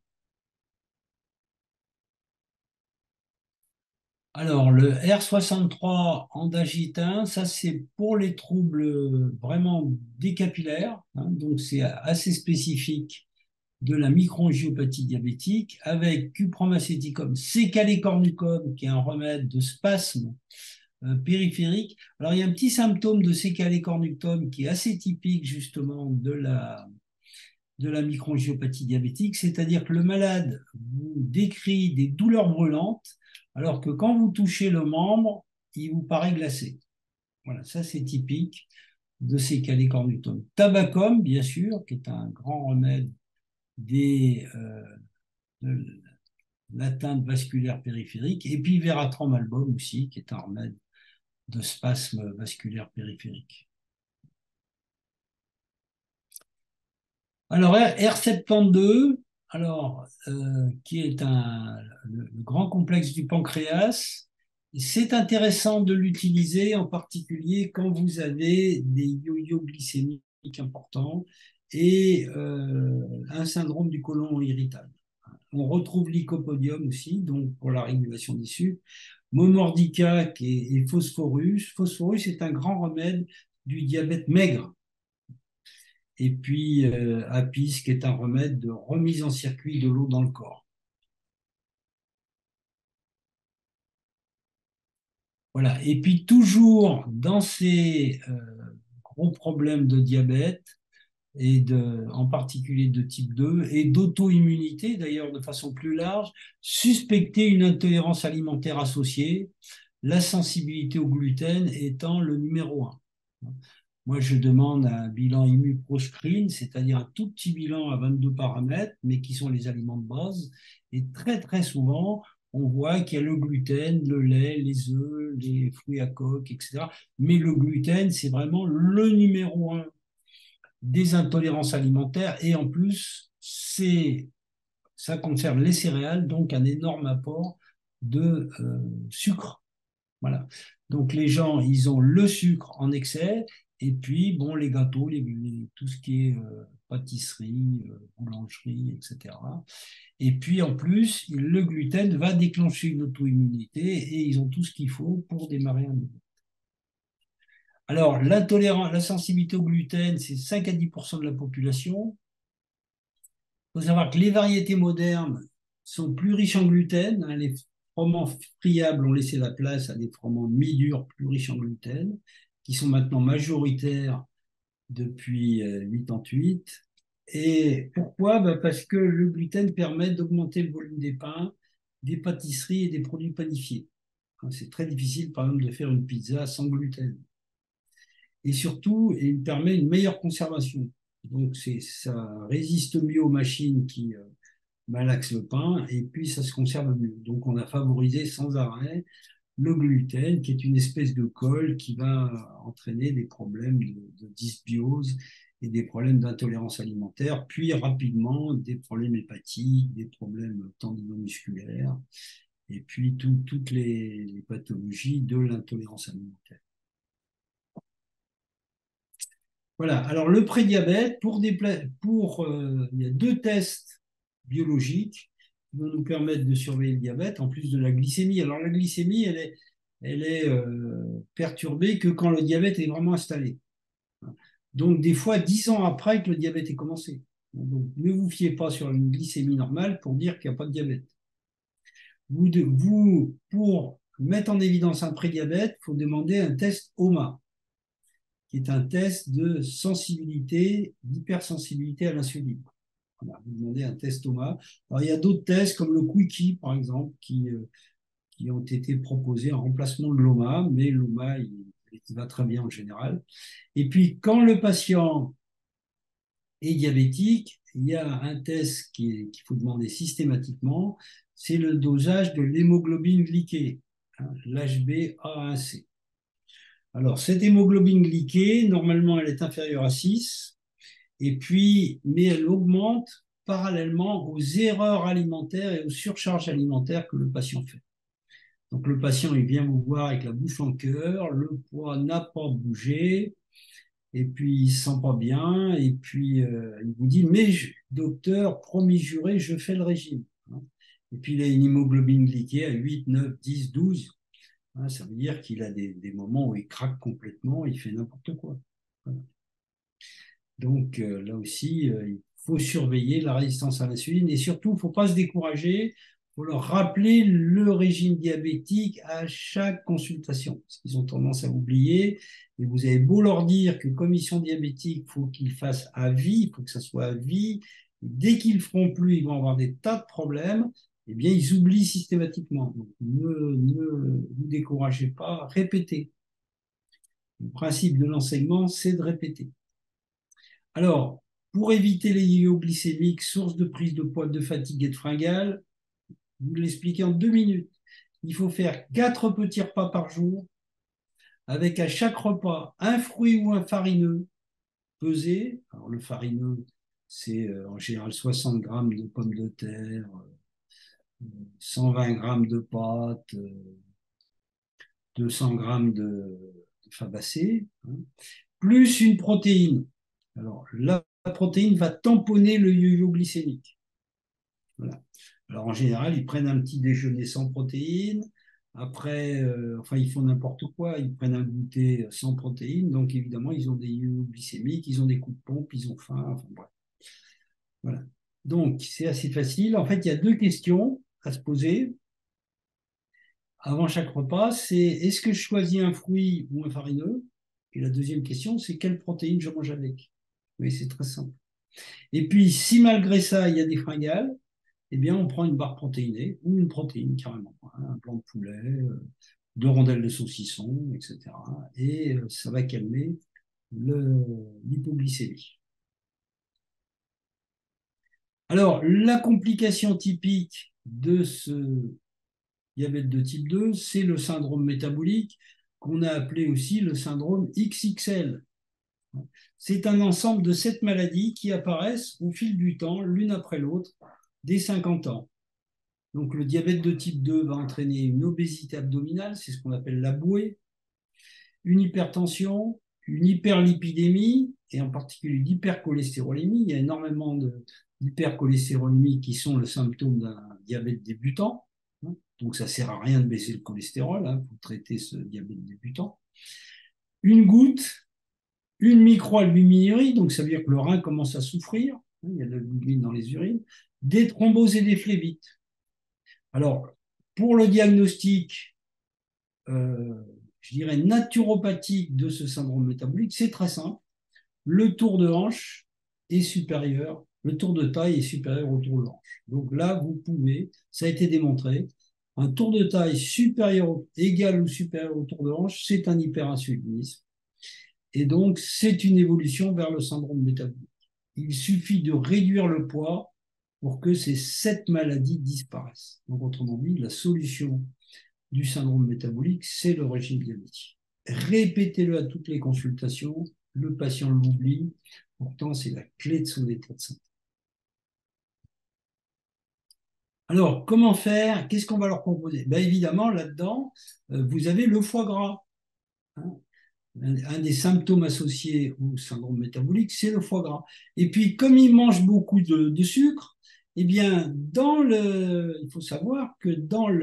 Alors, le R63 andagitain, ça c'est pour les troubles vraiment des capillaires, hein, donc c'est assez spécifique de la microangiopathie diabétique, avec cupramacéticum, sécalé-cornucum, qui est un remède de spasme périphérique. Alors, il y a un petit symptôme de sécalé-cornucum qui est assez typique justement de la microangiopathie diabétique, c'est-à-dire que le malade vous décrit des douleurs brûlantes, alors que quand vous touchez le membre, il vous paraît glacé. Voilà, ça c'est typique de ces calés-cornutone. Tabacum, bien sûr, qui est un grand remède de l'atteinte vasculaire périphérique, et puis Veratrum album aussi, qui est un remède de spasme vasculaire périphérique. Alors R72, alors, qui est le grand complexe du pancréas, c'est intéressant de l'utiliser en particulier quand vous avez des yo-yo glycémiques importants et un syndrome du côlon irritable. On retrouve l'Lycopodium aussi, donc pour la régulation des sucres, Momordica et Phosphorus. Phosphorus est un grand remède du diabète maigre. Et puis Apis, qui est un remède de remise en circuit de l'eau dans le corps. Voilà. Et puis toujours dans ces gros problèmes de diabète, en particulier de type 2, et d'auto-immunité, d'ailleurs de façon plus large, suspecter une intolérance alimentaire associée, la sensibilité au gluten étant le numéro 1. Moi, je demande un bilan immunoscreen, c'est-à-dire un tout petit bilan à 22 paramètres, mais qui sont les aliments de base. Et très, très souvent, on voit qu'il y a le gluten, le lait, les œufs, les fruits à coque, etc. Mais le gluten, c'est vraiment le numéro 1 des intolérances alimentaires. Et en plus, ça concerne les céréales, donc un énorme apport de sucre. Voilà. Donc les gens, ils ont le sucre en excès, et puis bon, les gâteaux, tout ce qui est pâtisserie, boulangerie, etc. Et puis en plus, le gluten va déclencher une auto-immunité et ils ont tout ce qu'il faut pour démarrer un nouveau. Alors, la sensibilité au gluten, c'est 5 à 10% de la population. Il faut savoir que les variétés modernes sont plus riches en gluten, hein. Les froment friables ont laissé la place à des froment mi-durs plus riches en gluten, qui sont maintenant majoritaires depuis 88. Et pourquoi? Ben parce que le gluten permet d'augmenter le volume des pains, des pâtisseries et des produits panifiés. C'est très difficile, par exemple, de faire une pizza sans gluten. Et surtout, il permet une meilleure conservation. Donc, ça résiste mieux aux machines qui malaxent le pain et puis ça se conserve mieux. Donc, on a favorisé sans arrêt le gluten, qui est une espèce de colle qui va entraîner des problèmes de dysbiose et des problèmes d'intolérance alimentaire, puis rapidement des problèmes hépatiques, des problèmes tendinomusculaires, et puis toutes les pathologies de l'intolérance alimentaire. Voilà, alors le prédiabète, il y a 2 tests biologiques qui vont nous permettre de surveiller le diabète, en plus de la glycémie. Alors la glycémie, elle est perturbée que quand le diabète est vraiment installé. Donc des fois, 10 ans après que le diabète ait commencé. Donc ne vous fiez pas sur une glycémie normale pour dire qu'il n'y a pas de diabète. Pour mettre en évidence un prédiabète, il faut demander un test OMA, qui est un test de sensibilité, d'hypersensibilité à l'insuline. Voilà, vous demandez un test OMA. Alors, il y a d'autres tests comme le Quickie, par exemple, qui ont été proposés en remplacement de l'OMA, mais l'OMA, il va très bien en général. Et puis, quand le patient est diabétique, il y a un test qu'il faut demander systématiquement, c'est le dosage de l'hémoglobine glyquée, hein, l'HbA1c. Alors, cette hémoglobine glyquée, normalement, elle est inférieure à 6, mais elle augmente parallèlement aux erreurs alimentaires et aux surcharges alimentaires que le patient fait. Donc, le patient, il vient vous voir avec la bouche en cœur, le poids n'a pas bougé, et puis il ne se sent pas bien, et puis il vous dit, mais docteur, promis juré, je fais le régime. Et puis il a une hémoglobine glyquée à 8, 9, 10, 12. Ça veut dire qu'il a des moments où il craque complètement, il fait n'importe quoi. Voilà. Donc là aussi, il faut surveiller la résistance à l'insuline et surtout, il ne faut pas se décourager. Il faut leur rappeler le régime diabétique à chaque consultation, parce qu'ils ont tendance à oublier. Et vous avez beau leur dire que comme ils sont diabétiques, il faut qu'ils fassent à vie, il faut que ça soit à vie. Dès qu'ils ne feront plus, ils vont avoir des tas de problèmes. Eh bien, ils oublient systématiquement. Donc, ne vous découragez pas, répétez. Le principe de l'enseignement, c'est de répéter. Alors, pour éviter les yo-yo glycémiques, source de prise de poids, de fatigue et de fringales, vous l'expliquez en 2 minutes. Il faut faire 4 petits repas par jour, avec à chaque repas un fruit ou un farineux pesé. Alors, le farineux, c'est en général 60 grammes de pommes de terre, 120 grammes de pâtes, 200 grammes de fabacées, hein, plus une protéine. Alors, la protéine va tamponner le yo-yo glycémique. Voilà. Alors, en général, ils prennent un petit déjeuner sans protéines. Après, enfin, ils font n'importe quoi. Ils prennent un goûter sans protéines. Donc, évidemment, ils ont des yo-yo glycémiques, ils ont des coups de pompe, ils ont faim. Enfin, bref. Voilà. Donc, c'est assez facile. En fait, il y a 2 questions à se poser avant chaque repas. C'est est-ce que je choisis un fruit ou un farineux? Et la deuxième question, c'est quelle protéine je mange avec? Oui, c'est très simple. Et puis, si malgré ça, il y a des fringales, eh bien, on prend une barre protéinée ou une protéine carrément, hein, un blanc de poulet, 2 rondelles de saucisson, etc. Et ça va calmer l'hypoglycémie. Alors, la complication typique de ce diabète de type 2, c'est le syndrome métabolique qu'on a appelé aussi le syndrome XXL. C'est un ensemble de 7 maladies qui apparaissent au fil du temps, l'une après l'autre, dès 50 ans. Donc le diabète de type 2 va entraîner une obésité abdominale, c'est ce qu'on appelle la bouée, une hypertension, une hyperlipidémie, et en particulier l'hypercholestérolémie. Il y a énormément d'hypercholestérolémie qui sont le symptôme d'un diabète débutant. Donc ça ne sert à rien de baisser le cholestérol pour traiter ce diabète débutant. Une goutte, une microalbuminurie, donc ça veut dire que le rein commence à souffrir, il y a de l'albumine dans les urines, des thromboses et des phlébites. Alors, pour le diagnostic, je dirais naturopathique de ce syndrome métabolique, c'est très simple. Le tour de hanche est supérieur, le tour de taille est supérieur au tour de hanche. Donc là, vous pouvez, ça a été démontré, un tour de taille supérieur, égal ou supérieur au tour de hanche, c'est un hyperinsulinisme. Et donc, c'est une évolution vers le syndrome métabolique. Il suffit de réduire le poids pour que ces 7 maladies disparaissent. Donc, autrement dit, la solution du syndrome métabolique, c'est le régime diabétique. Répétez-le à toutes les consultations, le patient l'oublie, pourtant c'est la clé de son état de santé. Alors, comment faire? Qu'est-ce qu'on va leur proposer? Ben, évidemment, là-dedans, vous avez le foie gras. Hein. Un des symptômes associés au syndrome métabolique, c'est le foie gras. Et puis, comme il mange beaucoup de sucre, eh bien, il faut savoir que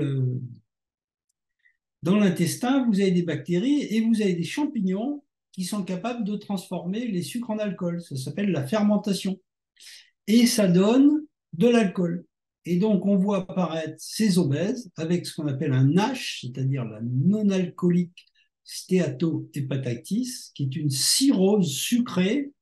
dans l'intestin, vous avez des bactéries et vous avez des champignons qui sont capables de transformer les sucres en alcool. Ça s'appelle la fermentation. Et ça donne de l'alcool. Et donc, on voit apparaître ces obèses avec ce qu'on appelle un NASH, c'est-à-dire la non-alcoolique stéatohépatitis, qui est une cirrhose sucrée.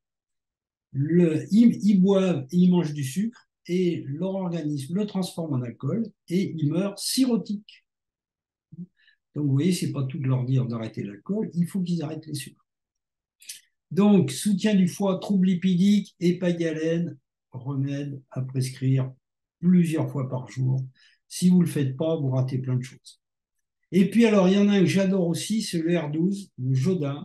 Ils boivent et ils mangent du sucre et leur organisme le transforme en alcool et ils meurent cirrhotiques. Donc, vous voyez, ce n'est pas tout de leur dire d'arrêter l'alcool, il faut qu'ils arrêtent les sucres. Donc, soutien du foie, troubles lipidiques, épagalène, remède à prescrire plusieurs fois par jour. Si vous ne le faites pas, vous ratez plein de choses. Et puis, alors, il y en a un que j'adore aussi, c'est le R12, le Jodin.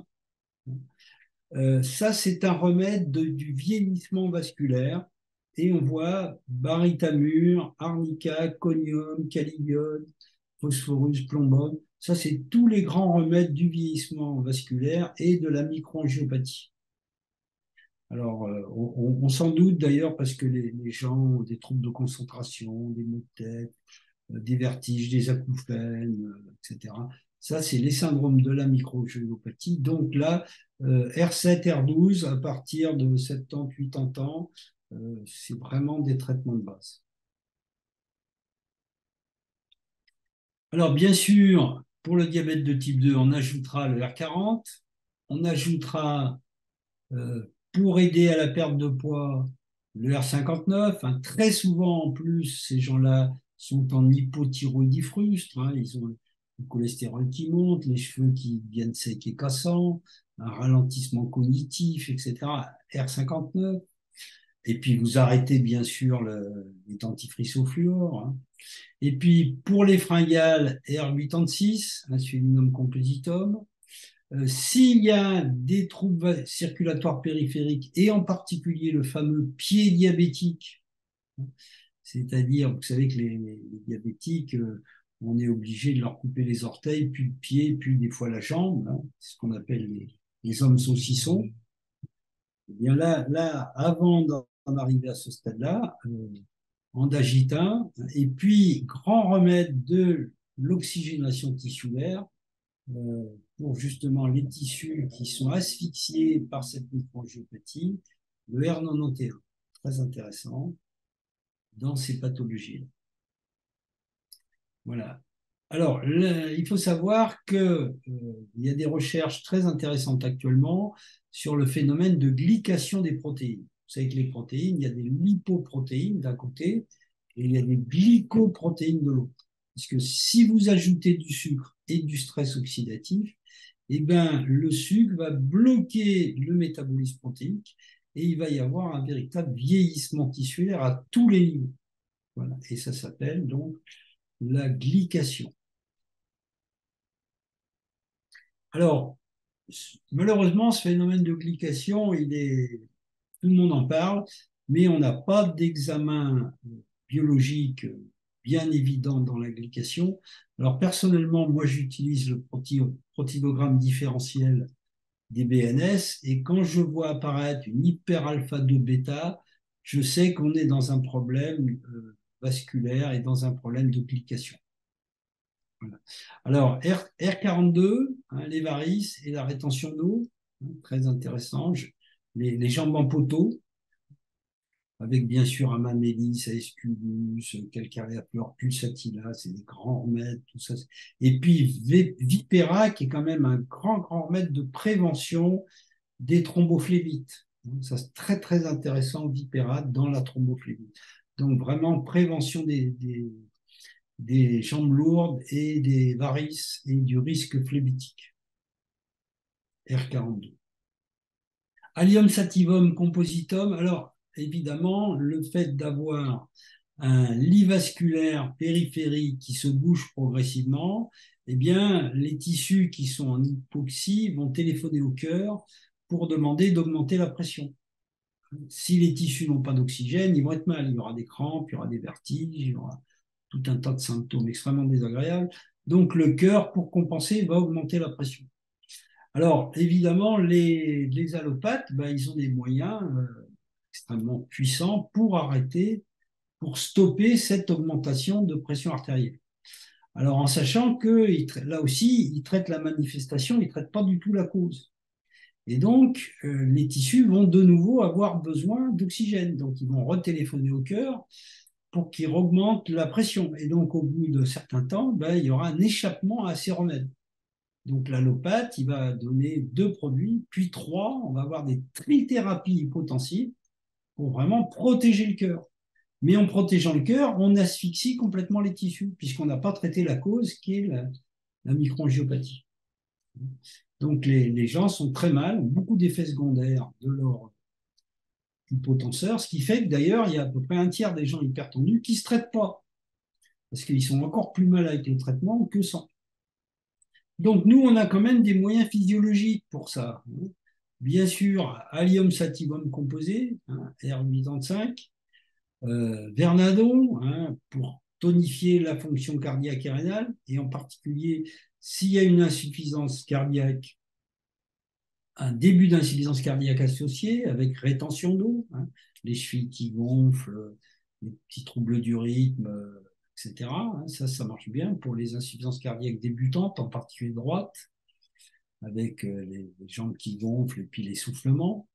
Ça, c'est un remède du vieillissement vasculaire. Et on voit baritamur, arnica, conium, calidione, phosphorus, plombone. Ça, c'est tous les grands remèdes du vieillissement vasculaire et de la microangiopathie. Alors, on s'en doute d'ailleurs parce que les gens ont des troubles de concentration, des maux de tête, des vertiges, des acouphènes, etc. Ça, c'est les syndromes de la microangiopathie. Donc là, R7, R12, à partir de 70, 80 ans, c'est vraiment des traitements de base. Alors, bien sûr, pour le diabète de type 2, on ajoutera le R40, on ajoutera, pour aider à la perte de poids, le R59. Hein, très souvent, en plus, ces gens-là sont en hypothyroïdie frustre. Hein, ils ont le cholestérol qui monte, les cheveux qui deviennent secs et cassants, un ralentissement cognitif, etc. R59. Et puis, vous arrêtez bien sûr les dentifrices au fluor, hein. Et puis, pour les fringales, R86, insulinum compositum. S'il y a des troubles circulatoires périphériques, et en particulier le fameux pied diabétique, c'est-à-dire, vous savez que les diabétiques, on est obligé de leur couper les orteils, puis le pied, puis des fois la jambe, hein, c'est ce qu'on appelle les hommes saucissons. Eh bien là, avant d'en arriver à ce stade-là, andagita, et puis grand remède de l'oxygénation tissulaire pour justement les tissus qui sont asphyxiés par cette microangiopathie, le R91, très intéressant dans ces pathologies-là. Voilà. Alors, il faut savoir qu'il y a des recherches très intéressantes actuellement sur le phénomène de glycation des protéines. Vous savez que les protéines, il y a des lipoprotéines d'un côté et il y a des glycoprotéines de l'autre. Parce que si vous ajoutez du sucre et du stress oxydatif, eh ben, le sucre va bloquer le métabolisme protéique et il va y avoir un véritable vieillissement tissulaire à tous les niveaux. Voilà. Et ça s'appelle donc la glycation. Alors, malheureusement, ce phénomène de glycation, tout le monde en parle, mais on n'a pas d'examen biologique bien évident dans la glycation. Alors, personnellement, moi, j'utilise le protéogramme différentiel des BNS, et quand je vois apparaître une hyper-alpha-2-bêta, je sais qu'on est dans un problème vasculaire et dans un problème de glycation. Voilà. Alors, R42, hein, les varices et la rétention d'eau, hein, très intéressant. Les jambes en poteau, avec bien sûr Amamélis, Aesculus, Calcarea pleure, Pulsatilla, c'est des grands remèdes, tout ça. Et puis Vipera, qui est quand même un grand remède de prévention des thrombophlébite. Ça, c'est très, très intéressant, Vipera, dans la thrombophlébite. Donc, vraiment, prévention des jambes lourdes et des varices et du risque phlébitique. R42. Allium sativum compositum. Alors, évidemment, le fait d'avoir un lit vasculaire périphérique qui se bouge progressivement, eh bien, les tissus qui sont en hypoxie vont téléphoner au cœur pour demander d'augmenter la pression. Si les tissus n'ont pas d'oxygène, ils vont être mal. Il y aura des crampes, il y aura des vertiges, il y aura tout un tas de symptômes extrêmement désagréables. Donc, le cœur, pour compenser, va augmenter la pression. Alors, évidemment, les allopathes, ben, ils ont des moyens extrêmement puissants pour arrêter, pour stopper cette augmentation de pression artérielle. Alors, en sachant que là aussi, ils traitent la manifestation, ils ne traitent pas du tout la cause. Et donc, les tissus vont de nouveau avoir besoin d'oxygène. Donc, ils vont retéléphoner au cœur pour qu'il augmente la pression. Et donc, au bout de certains temps, ben, il y aura un échappement à ces remèdes. Donc, l'allopathe, il va donner 2 produits, puis 3. On va avoir des trithérapies hypotensives pour vraiment protéger le cœur. Mais en protégeant le cœur, on asphyxie complètement les tissus, puisqu'on n'a pas traité la cause qui est la microangiopathie. Donc, les gens sont très mal, ont beaucoup d'effets secondaires de leur hypotenseur, ce qui fait que d'ailleurs, il y a à peu près un tiers des gens hypertendus qui ne se traitent pas, parce qu'ils sont encore plus mal avec le traitement que sans. Donc, nous, on a quand même des moyens physiologiques pour ça. Bien sûr, allium sativum composé, hein, R85, Vernadon, hein, pour tonifier la fonction cardiaque et rénale, et en particulier s'il y a une insuffisance cardiaque, un début d'insuffisance cardiaque associé avec rétention d'eau, hein, les chevilles qui gonflent, les petits troubles du rythme, etc. Hein, ça marche bien pour les insuffisances cardiaques débutantes, en particulier droite, avec les jambes qui gonflent et puis l'essoufflement.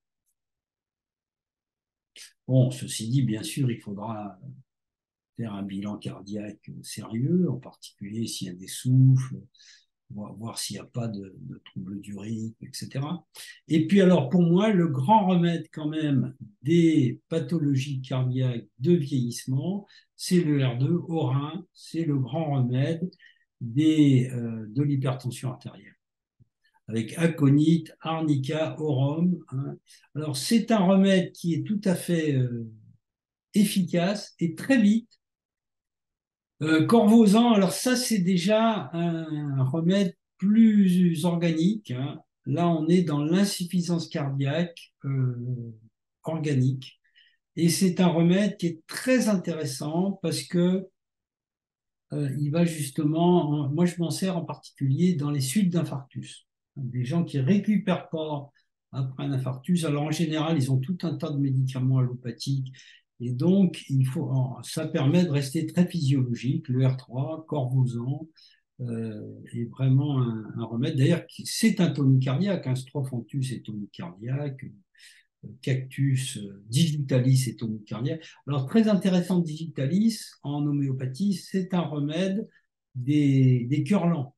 Bon, ceci dit, bien sûr, il faudra faire un bilan cardiaque sérieux, en particulier s'il y a des souffles, voir s'il n'y a pas de troubles du rythme, etc. Et puis alors, pour moi, le grand remède quand même des pathologies cardiaques de vieillissement, c'est le R2 au rein, c'est le grand remède. de l'hypertension artérielle, avec aconite, arnica, aurum, hein. Alors, c'est un remède qui est tout à fait efficace et très vite. Corvosan, alors ça, c'est déjà un remède plus organique, hein. Là, on est dans l'insuffisance cardiaque organique. Et c'est un remède qui est très intéressant parce que il va justement, moi je m'en sers en particulier dans les suites d'infarctus. Des gens qui récupèrent pas après un infarctus, alors en général, ils ont tout un tas de médicaments allopathiques et donc ça permet de rester très physiologique. Le R3, Corvosan, est vraiment un remède. D'ailleurs, c'est un tonique cardiaque, un Strophanthus est tonique cardiaque, Cactus, Digitalis et tonique cardiaque. Alors, très intéressant, Digitalis, en homéopathie, c'est un remède des cœurs lents.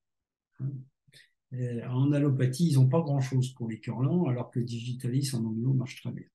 En allopathie, ils n'ont pas grand-chose pour les cœurs lents, alors que Digitalis en homéo marche très bien.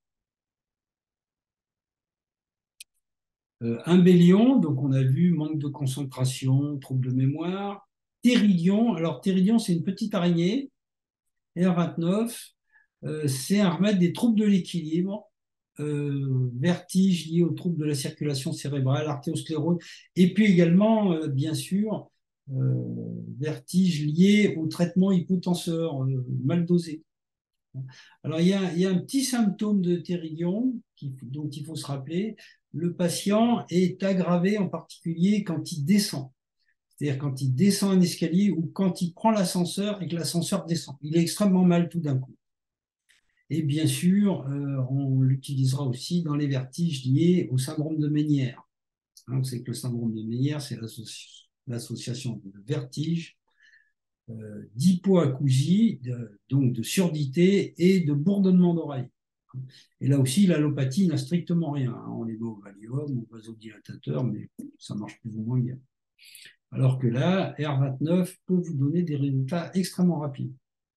Un bélion, donc on a vu manque de concentration, trouble de mémoire. Théridion, alors Théridion, c'est une petite araignée, R29, c'est un remède des troubles de l'équilibre, vertige lié aux troubles de la circulation cérébrale, artériosclérose, et puis également, bien sûr, vertige lié au traitement hypotenseur mal dosé. Alors, il y a un petit symptôme de Théridion dont il faut se rappeler. Le patient est aggravé en particulier quand il descend. C'est-à-dire quand il descend un escalier ou quand il prend l'ascenseur et que l'ascenseur descend. Il est extrêmement mal tout d'un coup. Et bien sûr, on l'utilisera aussi dans les vertiges liés au syndrome de Ménière. Hein, c'est que le syndrome de Ménière, c'est l'association de vertige, d'hypoacousie, donc de surdité et de bourdonnement d'oreille. Et là aussi, l'allopathie n'a strictement rien. On les met au Valium, au vasodilatateur, mais ça marche plus ou moins bien. Alors que là, R29 peut vous donner des résultats extrêmement rapides.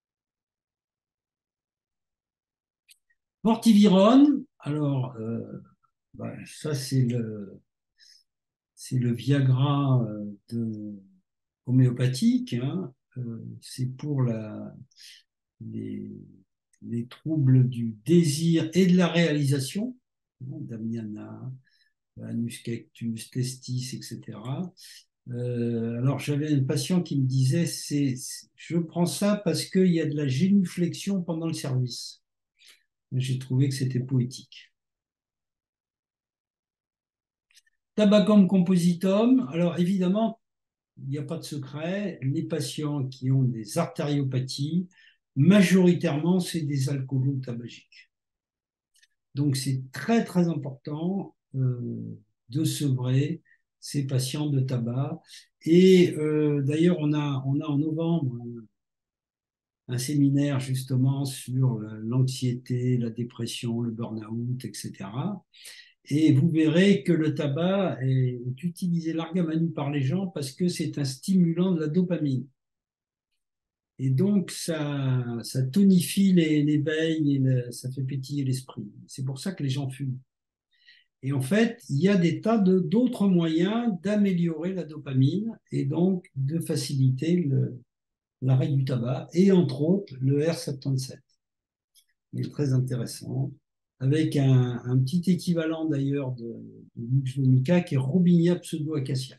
Mortivirone, alors ça c'est le Viagra homéopathique, hein. C'est pour les, les troubles du désir et de la réalisation, hein, Damiana, Anus Cactus, Testis, etc. Alors j'avais un patient qui me disait, je prends ça parce qu'il y a de la génuflexion pendant le service. J'ai trouvé que c'était poétique. Tabacum compositum, alors évidemment, il n'y a pas de secret, les patients qui ont des artériopathies, majoritairement, c'est des alcoolo-tabagiques. Donc, c'est très, très important de sevrer ces patients de tabac. Et d'ailleurs, on a en novembre un séminaire justement sur l'anxiété, la dépression, le burn-out, etc. Et vous verrez que le tabac est utilisé largement par les gens parce que c'est un stimulant de la dopamine. Et donc, ça tonifie les veilles et ça fait pétiller l'esprit. C'est pour ça que les gens fument. Et en fait, il y a des tas d'autres moyens d'améliorer la dopamine et donc de faciliter l'arrêt du tabac, et entre autres le R77. Il est très intéressant, avec un petit équivalent d'ailleurs de Lux vomica qui est Robinia pseudo-acacia.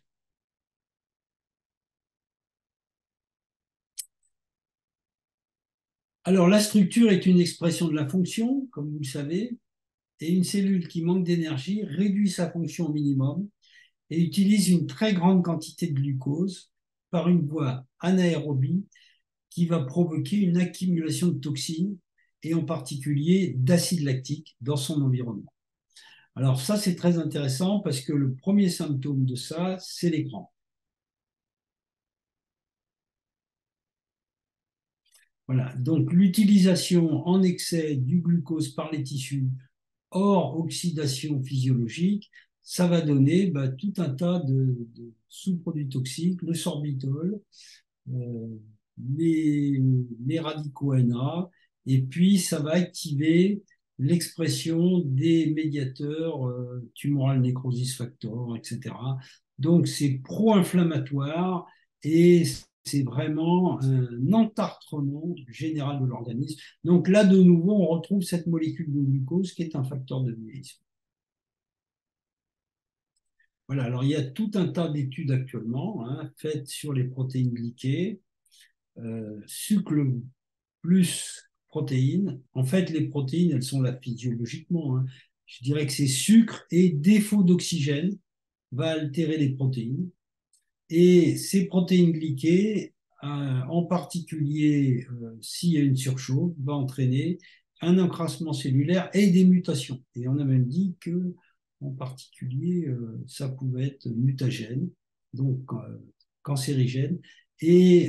Alors, la structure est une expression de la fonction, comme vous le savez, et une cellule qui manque d'énergie réduit sa fonction au minimum et utilise une très grande quantité de glucose par une voie anaérobie qui va provoquer une accumulation de toxines et en particulier d'acide lactique dans son environnement. Alors ça, c'est très intéressant parce que le premier symptôme de ça, c'est l'écran. Voilà, donc l'utilisation en excès du glucose par les tissus hors oxydation physiologique, ça va donner tout un tas de sous-produits toxiques, le sorbitol, euh, les radicaux NA, et puis ça va activer l'expression des médiateurs tumoral necrosis factor, etc. Donc c'est pro-inflammatoire, et c'est vraiment un entartrement général de l'organisme. Donc là, de nouveau, on retrouve cette molécule de glucose qui est un facteur de vieillissement. Voilà, alors il y a tout un tas d'études actuellement faites sur les protéines glyquées, sucre plus protéines. En fait, les protéines, elles sont là physiologiquement. Je dirais que c'est sucre et défaut d'oxygène va altérer les protéines. Et ces protéines glyquées, en particulier s'il y a une surchauffe, va entraîner un encrassement cellulaire et des mutations. Et on a même dit que, en particulier, ça pouvait être mutagène, donc cancérigène. Et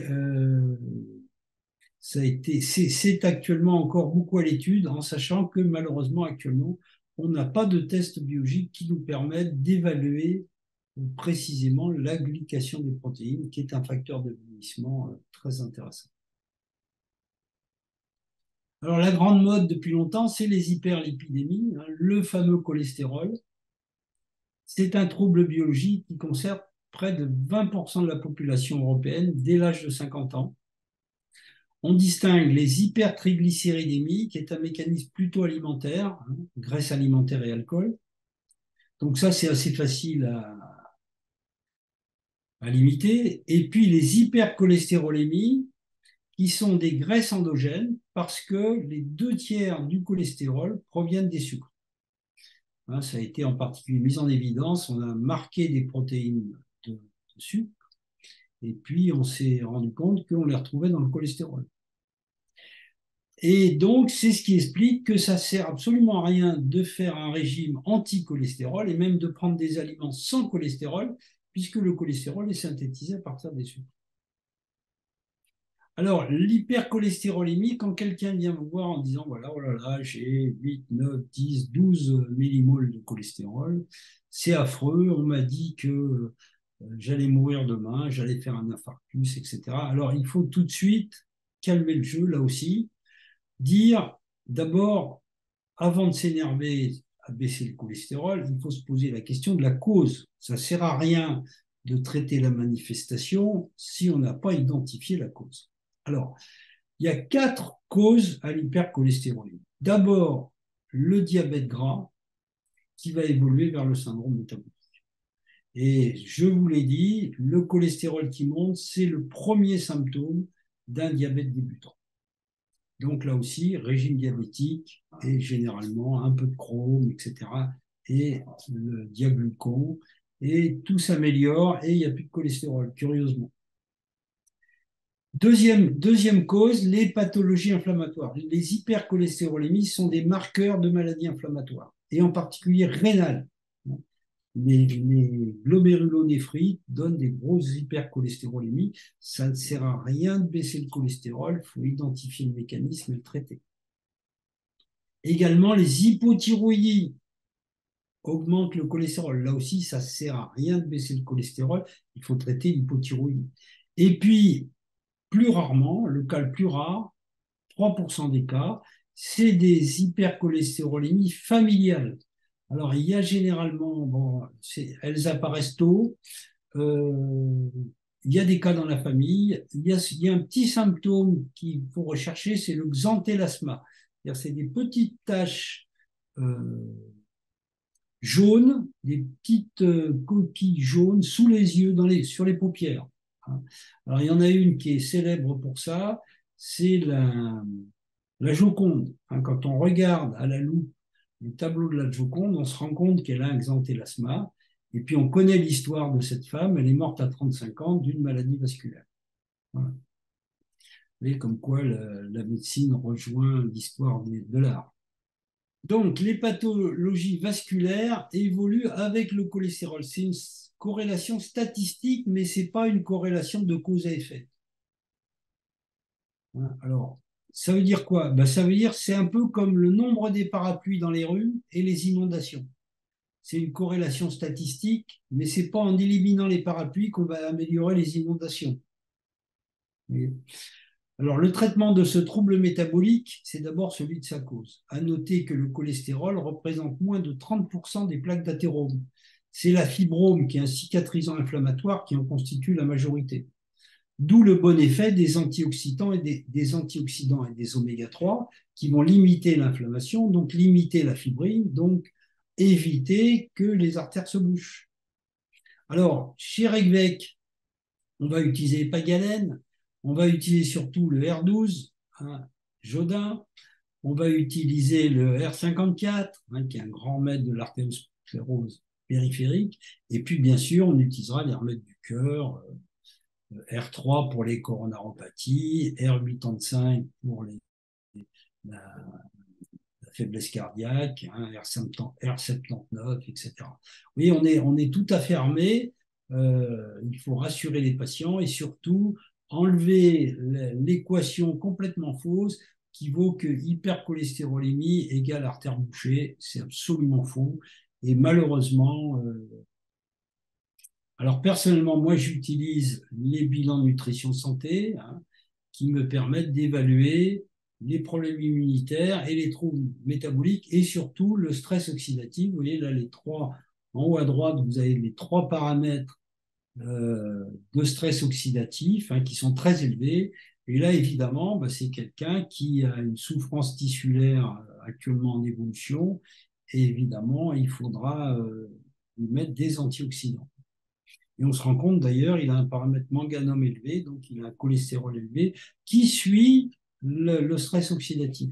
c'est actuellement encore beaucoup à l'étude, en sachant que malheureusement actuellement, on n'a pas de test biologique qui nous permette d'évaluer précisément la glycation des protéines, qui est un facteur de vieillissement très intéressant. Alors la grande mode depuis longtemps, c'est les hyperlipidémies, le fameux cholestérol. C'est un trouble biologique qui concerne près de 20% de la population européenne dès l'âge de 50 ans. On distingue les hypertriglycéridémies, qui est un mécanisme plutôt alimentaire, graisse alimentaire et alcool. Donc ça, c'est assez facile à limiter. Et puis les hypercholestérolémies, qui sont des graisses endogènes, parce que les 2 tiers du cholestérol proviennent des sucres. Ça a été en particulier mis en évidence. On a marqué des protéines de sucre, et puis on s'est rendu compte qu'on les retrouvait dans le cholestérol. Et donc, c'est ce qui explique que ça sert absolument à rien de faire un régime anti-cholestérol et même de prendre des aliments sans cholestérol, puisque le cholestérol est synthétisé à partir des sucres. Alors, l'hypercholestérolémie, quand quelqu'un vient vous voir en disant, voilà, oh là là, j'ai 8, 9, 10, 12 millimoles de cholestérol, c'est affreux, on m'a dit que j'allais mourir demain, j'allais faire un infarctus, etc. Alors, il faut tout de suite calmer le jeu, là aussi, dire d'abord, avant de s'énerver à baisser le cholestérol, il faut se poser la question de la cause. Ça ne sert à rien de traiter la manifestation si on n'a pas identifié la cause. Alors, il y a 4 causes à l'hypercholestérolémie. D'abord, le diabète gras qui va évoluer vers le syndrome métabolique. Et je vous l'ai dit, le cholestérol qui monte, c'est le premier symptôme d'un diabète débutant. Donc là aussi, régime diabétique et généralement un peu de chrome, etc. Et le diaglucon, et tout s'améliore et il n'y a plus de cholestérol, curieusement. Deuxième cause, les pathologies inflammatoires. Les hypercholestérolémies sont des marqueurs de maladies inflammatoires, et en particulier rénales. Les glomérulonéphrite donnent des grosses hypercholestérolémies. Ça ne sert à rien de baisser le cholestérol, il faut identifier le mécanisme et le traiter. Également, les hypothyroïdies augmentent le cholestérol. Là aussi, ça ne sert à rien de baisser le cholestérol, il faut traiter l'hypothyroïdie. Et puis, plus rarement, le cas le plus rare, 3% des cas, c'est des hypercholestérolémies familiales. Alors, il y a généralement, bon, elles apparaissent tôt, il y a des cas dans la famille, il y a un petit symptôme qu'il faut rechercher, c'est le xanthelasma. C'est des petites taches jaunes, des petites coquilles jaunes sous les yeux, sur les paupières. Alors, il y en a une qui est célèbre pour ça, c'est la Joconde. Quand on regarde à la loupe le tableau de la Joconde, on se rend compte qu'elle a un xanthelasma. Et puis, on connaît l'histoire de cette femme. Elle est morte à 35 ans d'une maladie vasculaire. Voilà. Vous voyez comme quoi la médecine rejoint l'histoire de l'art. Donc, les pathologies vasculaires évoluent avec le cholestérol. C'est une corrélation statistique, mais ce n'est pas une corrélation de cause à effet. Alors, ça veut dire quoi? Ça veut dire que c'est un peu comme le nombre des parapluies dans les rues et les inondations. C'est une corrélation statistique, mais ce n'est pas en éliminant les parapluies qu'on va améliorer les inondations. Alors, le traitement de ce trouble métabolique, c'est d'abord celui de sa cause. À noter que le cholestérol représente moins de 30% des plaques d'athérome. C'est la fibrome, qui est un cicatrisant inflammatoire, qui en constitue la majorité. D'où le bon effet des antioxydants et des antioxydants et des oméga 3 qui vont limiter l'inflammation, donc limiter la fibrine, donc éviter que les artères se bouchent. Alors, chez Regvec, on va utiliser Pagalène, on va utiliser surtout le R12, hein, Jodin, on va utiliser le R54, hein, qui est un grand maître de l'artériosclérose périphérique, et puis bien sûr, on utilisera les remèdes du cœur, R3 pour les coronaropathies, R85 pour la, la faiblesse cardiaque, hein, R79, etc. Oui, on est tout à fait armé. Il faut rassurer les patients et surtout enlever l'équation complètement fausse qui vaut que hypercholestérolémie égale artère bouchée. C'est absolument faux. Et malheureusement, alors personnellement, moi j'utilise les bilans de nutrition santé, hein, qui me permettent d'évaluer les problèmes immunitaires et les troubles métaboliques et surtout le stress oxydatif. Vous voyez là les trois, en haut à droite, vous avez les trois paramètres de stress oxydatif, hein, qui sont très élevés. Et là, évidemment, bah, c'est quelqu'un qui a une souffrance tissulaire actuellement en évolution. Et évidemment, il faudra lui mettre des antioxydants. Et on se rend compte d'ailleurs, il a un paramètre manganum élevé, donc il a un cholestérol élevé, qui suit le stress oxydatif.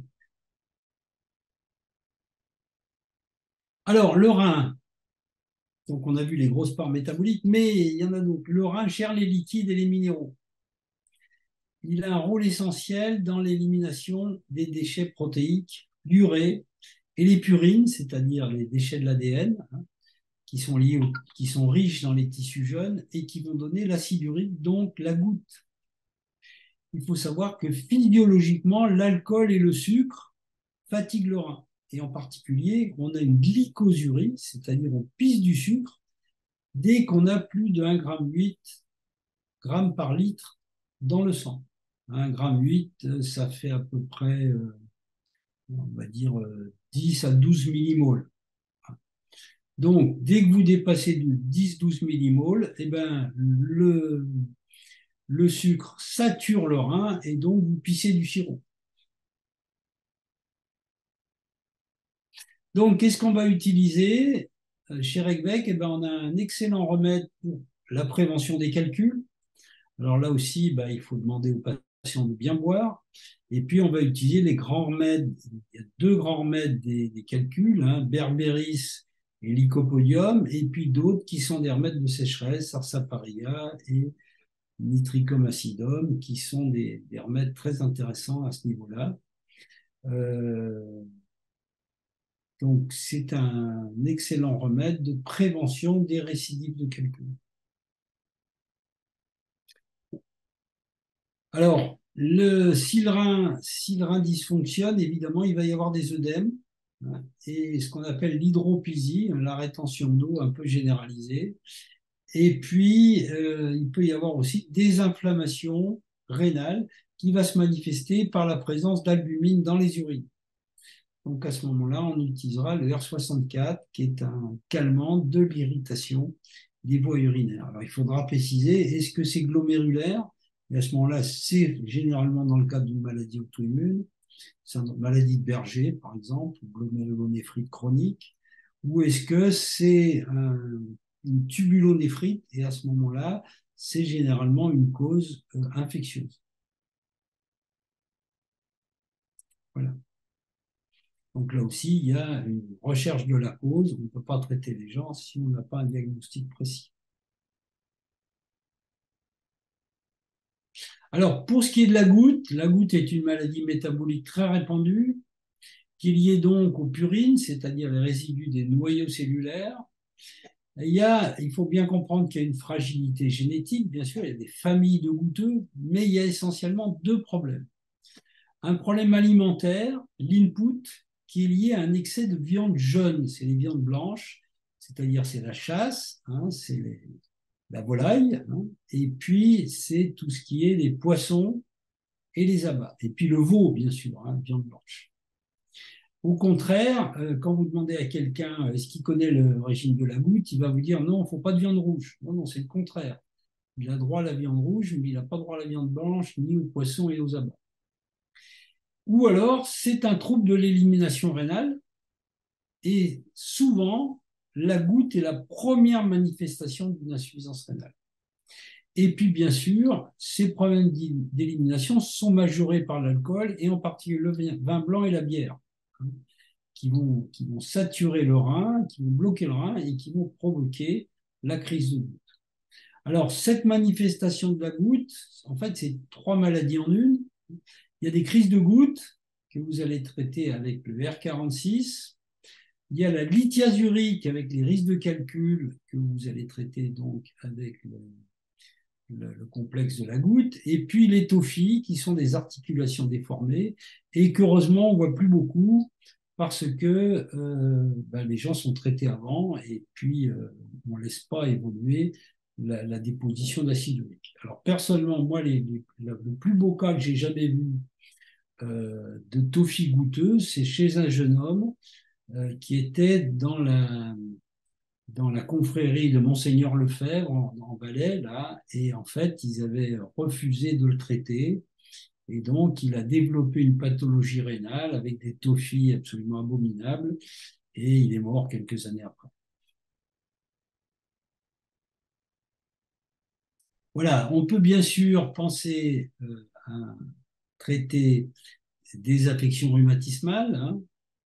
Alors, le rein, donc on a vu les grosses parts métaboliques, mais il y en a d'autres. Le rein gère les liquides et les minéraux. Il a un rôle essentiel dans l'élimination des déchets protéiques, l'urée et les purines, c'est-à-dire les déchets de l'ADN, hein, qui sont riches dans les tissus jeunes et qui vont donner l'acide urique, donc la goutte. Il faut savoir que physiologiquement, l'alcool et le sucre fatiguent le rein. Et en particulier, on a une glycosurie, c'est-à-dire on pisse du sucre, dès qu'on a plus de 1,8 g par litre dans le sang. 1,8 g, ça fait à peu près, on va dire, 10 à 12 millimoles. Donc, dès que vous dépassez de 10-12 millimoles, eh ben, le sucre sature le rein et donc vous pissez du sirop. Donc, qu'est-ce qu'on va utiliser chez Regbec? Eh ben, on a un excellent remède pour la prévention des calculs. Alors là aussi, ben, il faut demander aux patients de bien boire. Et puis, on va utiliser les grands remèdes. Il y a deux grands remèdes des calculs, hein, Berberis et Lycopodium, et puis d'autres qui sont des remèdes de sécheresse, Sarsaparilla et Nitricum acidum, qui sont des remèdes très intéressants à ce niveau-là. Euh, donc, c'est un excellent remède de prévention des récidives de calcul. Alors, si le rein dysfonctionne, évidemment, il va y avoir des œdèmes, hein, et ce qu'on appelle l'hydropysie, hein, la rétention d'eau un peu généralisée. Et puis, il peut y avoir aussi des inflammations rénales qui va se manifester par la présence d'albumine dans les urines. Donc, à ce moment-là, on utilisera le R64, qui est un calmant de l'irritation des voies urinaires. Alors, il faudra préciser, est-ce que c'est glomérulaire? Et à ce moment-là, c'est généralement dans le cadre d'une maladie auto-immune, c'est une maladie de Berger, par exemple, ou glomérulonéphrite chronique, ou est-ce que c'est une tubulonéphrite, et à ce moment-là, c'est généralement une cause infectieuse. Voilà. Donc là aussi, il y a une recherche de la cause. On ne peut pas traiter les gens si on n'a pas un diagnostic précis. Alors, pour ce qui est de la goutte est une maladie métabolique très répandue, qui est liée donc aux purines, c'est-à-dire les résidus des noyaux cellulaires. Il faut bien comprendre qu'il y a une fragilité génétique, bien sûr, il y a des familles de goutteux, mais il y a essentiellement deux problèmes. Un problème alimentaire, l'input, qui est lié à un excès de viande jaune, c'est les viandes blanches, c'est-à-dire c'est la chasse, hein, c'est la volaille, hein, et puis c'est tout ce qui est les poissons et les abats, et puis le veau, bien sûr, hein, viande blanche. Au contraire, quand vous demandez à quelqu'un est-ce qu'il connaît le régime de la goutte, il va vous dire non, il ne faut pas de viande rouge. Non, non, c'est le contraire. Il a droit à la viande rouge, mais il n'a pas droit à la viande blanche, ni aux poissons et aux abords. Ou alors, c'est un trouble de l'élimination rénale, et souvent, la goutte est la première manifestation d'une insuffisance rénale. Et puis, bien sûr, ces problèmes d'élimination sont majorés par l'alcool, et en particulier le vin blanc et la bière, hein, qui vont saturer le rein, qui vont bloquer le rein et qui vont provoquer la crise de goutte. Alors, cette manifestation de la goutte, en fait, c'est trois maladies en une. Il y a des crises de goutte que vous allez traiter avec le R46. Il y a la lithiase urique avec les risques de calcul que vous allez traiter donc avec le complexe de la goutte. Et puis les tophies qui sont des articulations déformées et qu'heureusement on ne voit plus beaucoup parce que les gens sont traités avant et puis on ne laisse pas évoluer la déposition d'acide urique. Alors personnellement, moi, le plus beau cas que j'ai jamais vu de tophie goûteuse, c'est chez un jeune homme qui était dans la confrérie de Monseigneur Lefebvre en Valais, là, et en fait, ils avaient refusé de le traiter. Et donc, il a développé une pathologie rénale avec des tophies absolument abominables, et il est mort quelques années après. Voilà, on peut bien sûr penser à traiter des affections rhumatismales, hein,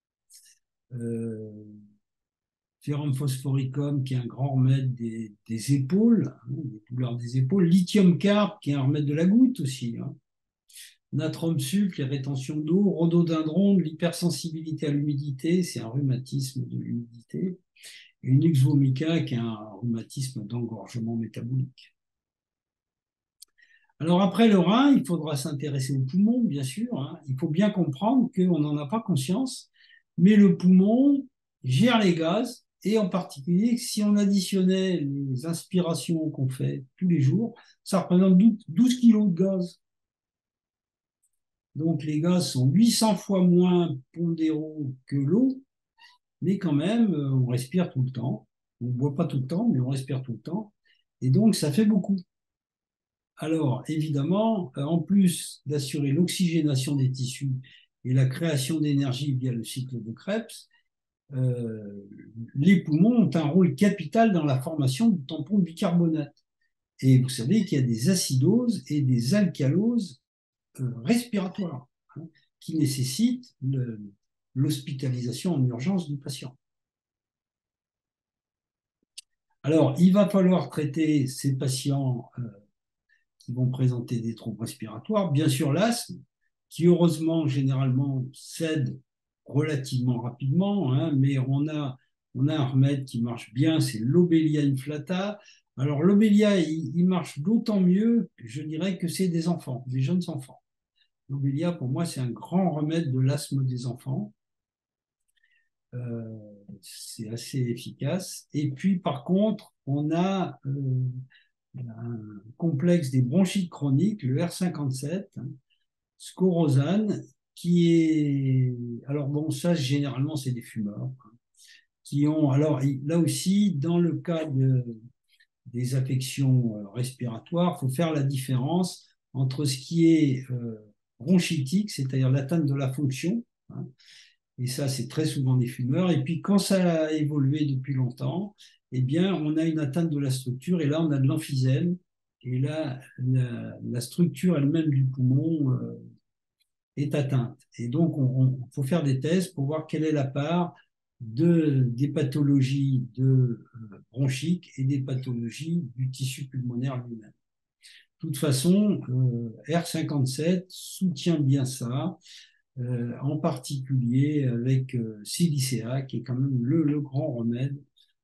euh, Ferrum phosphoricum, qui est un grand remède des épaules, hein, des douleurs des épaules. Lithium carbe, qui est un remède de la goutte aussi, hein. Natrum sucre, les rétentions d'eau. Rhododendron, l'hypersensibilité à l'humidité, c'est un rhumatisme de l'humidité. Et Nux vomica, qui est un rhumatisme d'engorgement métabolique. Alors après le rein, il faudra s'intéresser au poumon, bien sûr, hein. Il faut bien comprendre qu'on n'en a pas conscience, mais le poumon gère les gaz, et en particulier, si on additionnait les inspirations qu'on fait tous les jours, ça représente 12 kilos de gaz. Donc les gaz sont 800 fois moins pondéraux que l'eau, mais quand même, on respire tout le temps. On ne boit pas tout le temps, mais on respire tout le temps. Et donc, ça fait beaucoup. Alors, évidemment, en plus d'assurer l'oxygénation des tissus et la création d'énergie via le cycle de Krebs, euh, les poumons ont un rôle capital dans la formation du tampon de bicarbonate. Et vous savez qu'il y a des acidoses et des alcaloses respiratoires, hein, qui nécessitent l'hospitalisation en urgence du patient. Alors, il va falloir traiter ces patients qui vont présenter des troubles respiratoires. Bien sûr, l'asthme, qui heureusement, généralement, cède relativement rapidement, hein, mais on a un remède qui marche bien, c'est l'Obelia inflata. Alors, l'Obelia, il marche d'autant mieux, je dirais, que c'est des enfants, des jeunes enfants. L'Obelia, pour moi, c'est un grand remède de l'asthme des enfants. C'est assez efficace. Et puis, par contre, on a un complexe des bronchites chroniques, le R57, hein, scorosane, qui est... Alors bon, ça, généralement, c'est des fumeurs, hein, qui ont... Alors là aussi, dans le cas des affections respiratoires, il faut faire la différence entre ce qui est bronchitique, c'est-à-dire l'atteinte de la fonction, hein, et ça, c'est très souvent des fumeurs. Et puis, quand ça a évolué depuis longtemps, eh bien, on a une atteinte de la structure et là, on a de l'emphysème. Et là, la structure elle-même du poumon est atteinte. Et donc, il faut faire des tests pour voir quelle est la part des pathologies bronchiques et des pathologies du tissu pulmonaire lui-même. De toute façon, R57 soutient bien ça, en particulier avec Silicea, qui est quand même le grand remède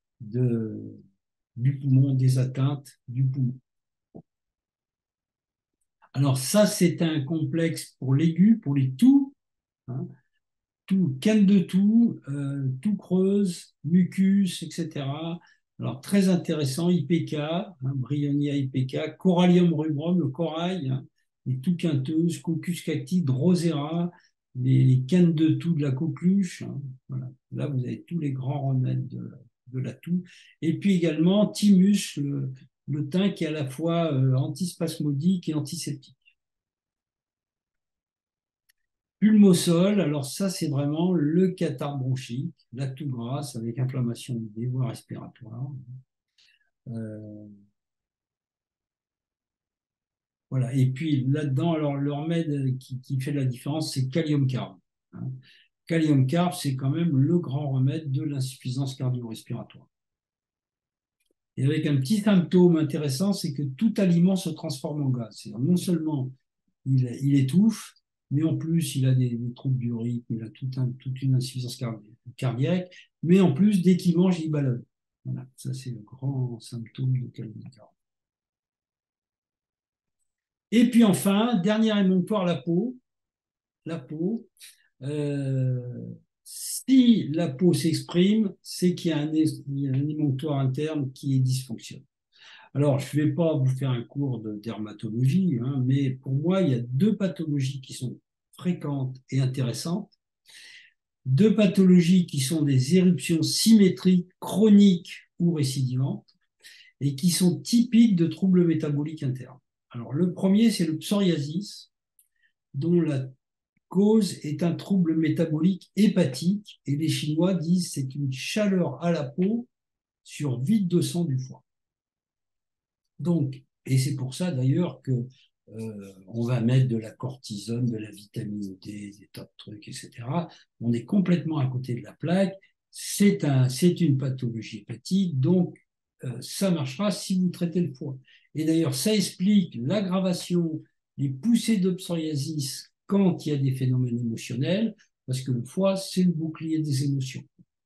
du poumon, des atteintes du poumon. Alors ça, c'est un complexe pour l'aigu, pour les toux, hein, tout, canne de toux, toux creuse, mucus, etc. Alors très intéressant, IPK, hein, Bryonia IPK, Corallium rubrum, le corail, hein, les toux quinteuses, Coccus cacti, Drosera, les cannes de toux de la coqueluche, hein, voilà. Là, vous avez tous les grands remèdes de la toux. Et puis également, Thymus, le thym qui est à la fois antispasmodique et antiseptique. Pulmosol, alors ça, c'est vraiment le catarrhe bronchique, la toux grasse avec inflammation des voies respiratoires. Euh, voilà. Et puis là-dedans, alors le remède qui fait la différence, c'est Kalium Carb. Hein. Kalium Carb, c'est quand même le grand remède de l'insuffisance cardio-respiratoire. Et avec un petit symptôme intéressant, c'est que tout aliment se transforme en gaz. C'est-à-dire non seulement il étouffe, mais en plus il a des troubles du rythme, il a toute une insuffisance cardiaque, mais en plus, dès qu'il mange, il ballonne. Voilà, ça c'est le grand symptôme de Kalium Carb. Et puis enfin, dernier émonctoire, la peau. La peau. Si la peau s'exprime, c'est qu'il y a un émonctoire interne qui est dysfonctionne. Alors, je ne vais pas vous faire un cours de dermatologie, hein, mais pour moi, il y a deux pathologies qui sont fréquentes et intéressantes. Deux pathologies qui sont des éruptions symétriques, chroniques ou récidivantes, et qui sont typiques de troubles métaboliques internes. Alors, le premier, c'est le psoriasis, dont la cause est un trouble métabolique hépatique, et les Chinois disent que c'est une chaleur à la peau sur vide de sang du foie. Donc, et c'est pour ça d'ailleurs que on va mettre de la cortisone, de la vitamine D, des tas de trucs, etc. On est complètement à côté de la plaque. C'est une pathologie hépatique, donc ça marchera si vous traitez le foie. Et d'ailleurs, ça explique l'aggravation, les poussées de psoriasis quand il y a des phénomènes émotionnels, parce que le foie, c'est le bouclier des émotions.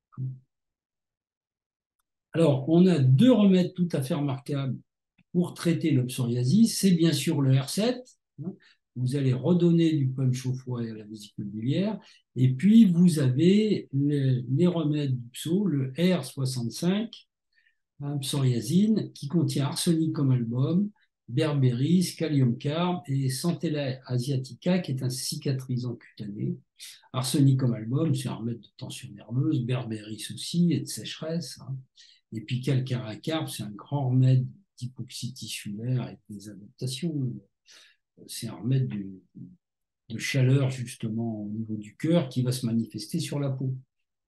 Alors, on a deux remèdes tout à fait remarquables pour traiter le psoriasis. C'est bien sûr le R7. Vous allez redonner du punch au foie et à la vésicule biliaire. Et puis, vous avez les remèdes du pso, le R65, un psoriasine, qui contient arsenicum album, berberis, kalium carb et centella asiatica, qui est un cicatrisant cutané. Arsenicum album, c'est un remède de tension nerveuse, berberis aussi, et de sécheresse. Hein. Et puis calcara carb, c'est un grand remède d'hypoxie tissulaire avec des adaptations. C'est un remède de chaleur justement au niveau du cœur qui va se manifester sur la peau.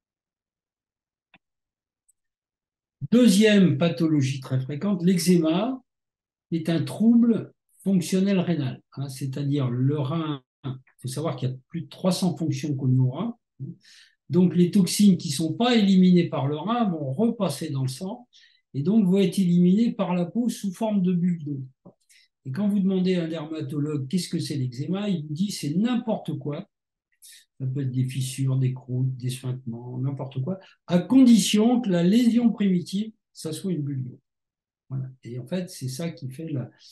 Deuxième pathologie très fréquente, l'eczéma est un trouble fonctionnel rénal, hein, c'est-à-dire le rein. Il faut savoir qu'il y a plus de 300 fonctions connues au rein. Donc les toxines qui ne sont pas éliminées par le rein vont repasser dans le sang et donc vont être éliminées par la peau sous forme de bulles d'eau. Et quand vous demandez à un dermatologue qu'est-ce que c'est l'eczéma, il vous dit c'est n'importe quoi. Ça peut être des fissures, des croûtes, des suintements, n'importe quoi, à condition que la lésion primitive, ça soit une bulle d'eau. Voilà. Et en fait, c'est ça qui fait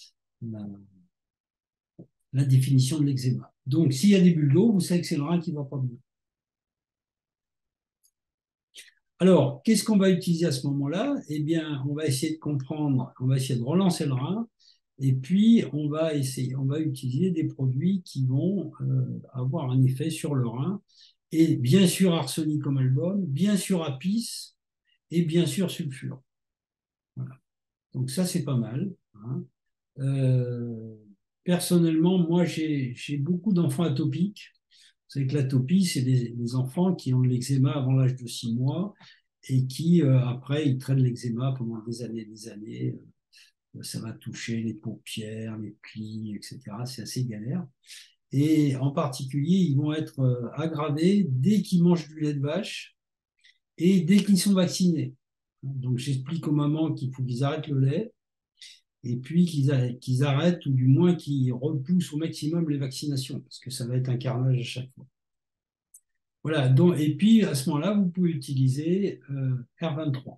la définition de l'eczéma. Donc, s'il y a des bulles d'eau, vous savez que c'est le rein qui ne va pas bien. Alors, qu'est-ce qu'on va utiliser à ce moment-là? Eh bien, on va essayer de comprendre, on va essayer de relancer le rein, et puis on va utiliser des produits qui vont avoir un effet sur le rein, et bien sûr arsenicum album, bien sûr apis, et bien sûr sulfure. Voilà. Donc ça, c'est pas mal. Hein. Euh, Personnellement, moi, j'ai beaucoup d'enfants atopiques. Vous savez que l'atopie, c'est des enfants qui ont de l'eczéma avant l'âge de 6 mois et qui, après, ils traînent l'eczéma pendant des années et des années. Ça va toucher les paupières, les plis, etc. C'est assez galère. Et en particulier, ils vont être aggravés dès qu'ils mangent du lait de vache et dès qu'ils sont vaccinés. Donc, j'explique aux mamans qu'il faut qu'ils arrêtent le lait et puis qu'ils arrêtent ou du moins qu'ils repoussent au maximum les vaccinations parce que ça va être un carnage à chaque fois. Voilà, donc, et puis à ce moment-là, vous pouvez utiliser R23.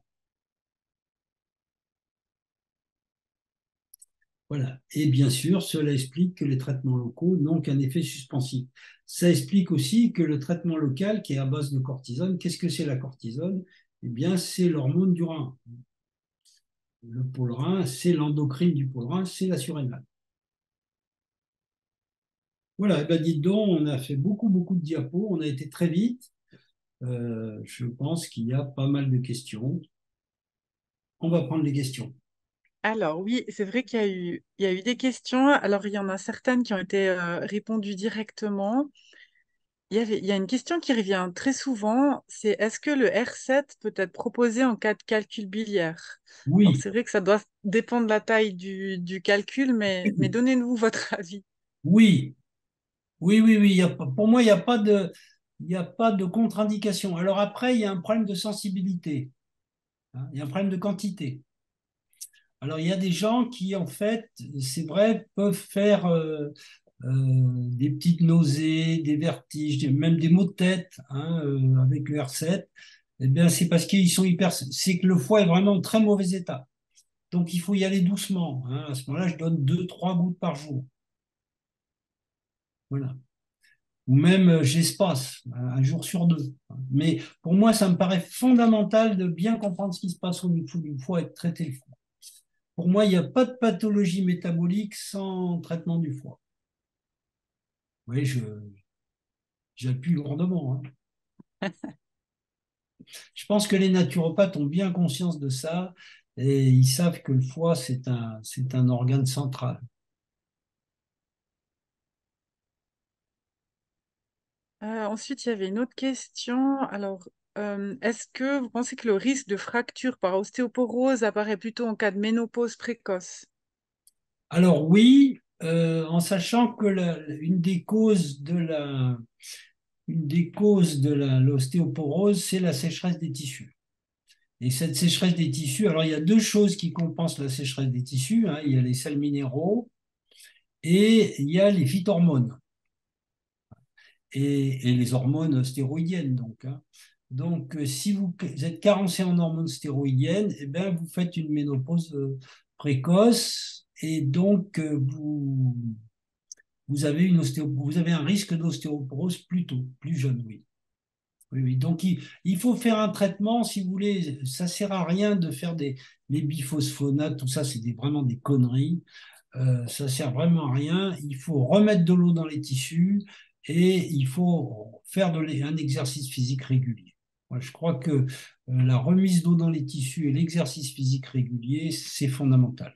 Voilà. Et bien sûr, cela explique que les traitements locaux n'ont qu'un effet suspensif. Ça explique aussi que le traitement local, qui est à base de cortisone, qu'est-ce que c'est la cortisone? Eh bien, c'est l'hormone du rein. Le pôle rein, c'est l'endocrine du pôle rein, c'est la surrénale. Voilà, eh ben, dites donc, on a fait beaucoup, beaucoup de diapos, on a été très vite. Je pense qu'il y a pas mal de questions. On va prendre les questions. Alors oui, c'est vrai il y a eu des questions. Alors il y en a certaines qui ont été répondues directement. Il y a une question qui revient très souvent, c'est est-ce que le R7 peut être proposé en cas de calcul biliaire? Alors Oui, c'est vrai que ça doit dépendre de la taille du calcul, mais donnez-nous votre avis. oui, oui. Pour moi, il y a pas de contre-indication. Alors après, il y a un problème de sensibilité, hein, il y a un problème de quantité. Alors, il y a des gens qui, en fait, c'est vrai, peuvent faire des petites nausées, des vertiges, même des maux de tête, hein, avec le R7. Eh bien, c'est parce qu'ils sont hyper. C'est que le foie est vraiment en très mauvais état. Donc, il faut y aller doucement, hein. À ce moment-là, je donne 2, 3 gouttes par jour. Voilà. Ou même, j'espace, un jour sur deux. Mais pour moi, ça me paraît fondamental de bien comprendre ce qui se passe au niveau du foie et de traiter le foie. Pour moi, il n'y a pas de pathologie métabolique sans traitement du foie. Oui, j'appuie lourdement, hein. Je pense que les naturopathes ont bien conscience de ça et ils savent que le foie, c'est un organe central. Ensuite, il y avait une autre question. Alors, est-ce que vous pensez que le risque de fracture par ostéoporose apparaît plutôt en cas de ménopause précoce? Alors oui, en sachant que une des causes de l'ostéoporose, c'est la sécheresse des tissus. Et cette sécheresse des tissus, alors il y a deux choses qui compensent la sécheresse des tissus, hein. Il y a les sels minéraux et il y a les phytohormones et les hormones stéroïdiennes. Donc, hein. Donc, si vous êtes carencé en hormones stéroïdiennes, eh bien, vous faites une ménopause précoce et donc vous avez vous avez un risque d'ostéoporose plus tôt, plus jeune, oui. Oui. Donc, il faut faire un traitement, si vous voulez. Ça ne sert à rien de faire les biphosphonates, tout ça, c'est vraiment des conneries. Ça ne sert vraiment à rien. Il faut remettre de l'eau dans les tissus et il faut faire un exercice physique régulier. Moi, je crois que la remise d'eau dans les tissus et l'exercice physique régulier, c'est fondamental.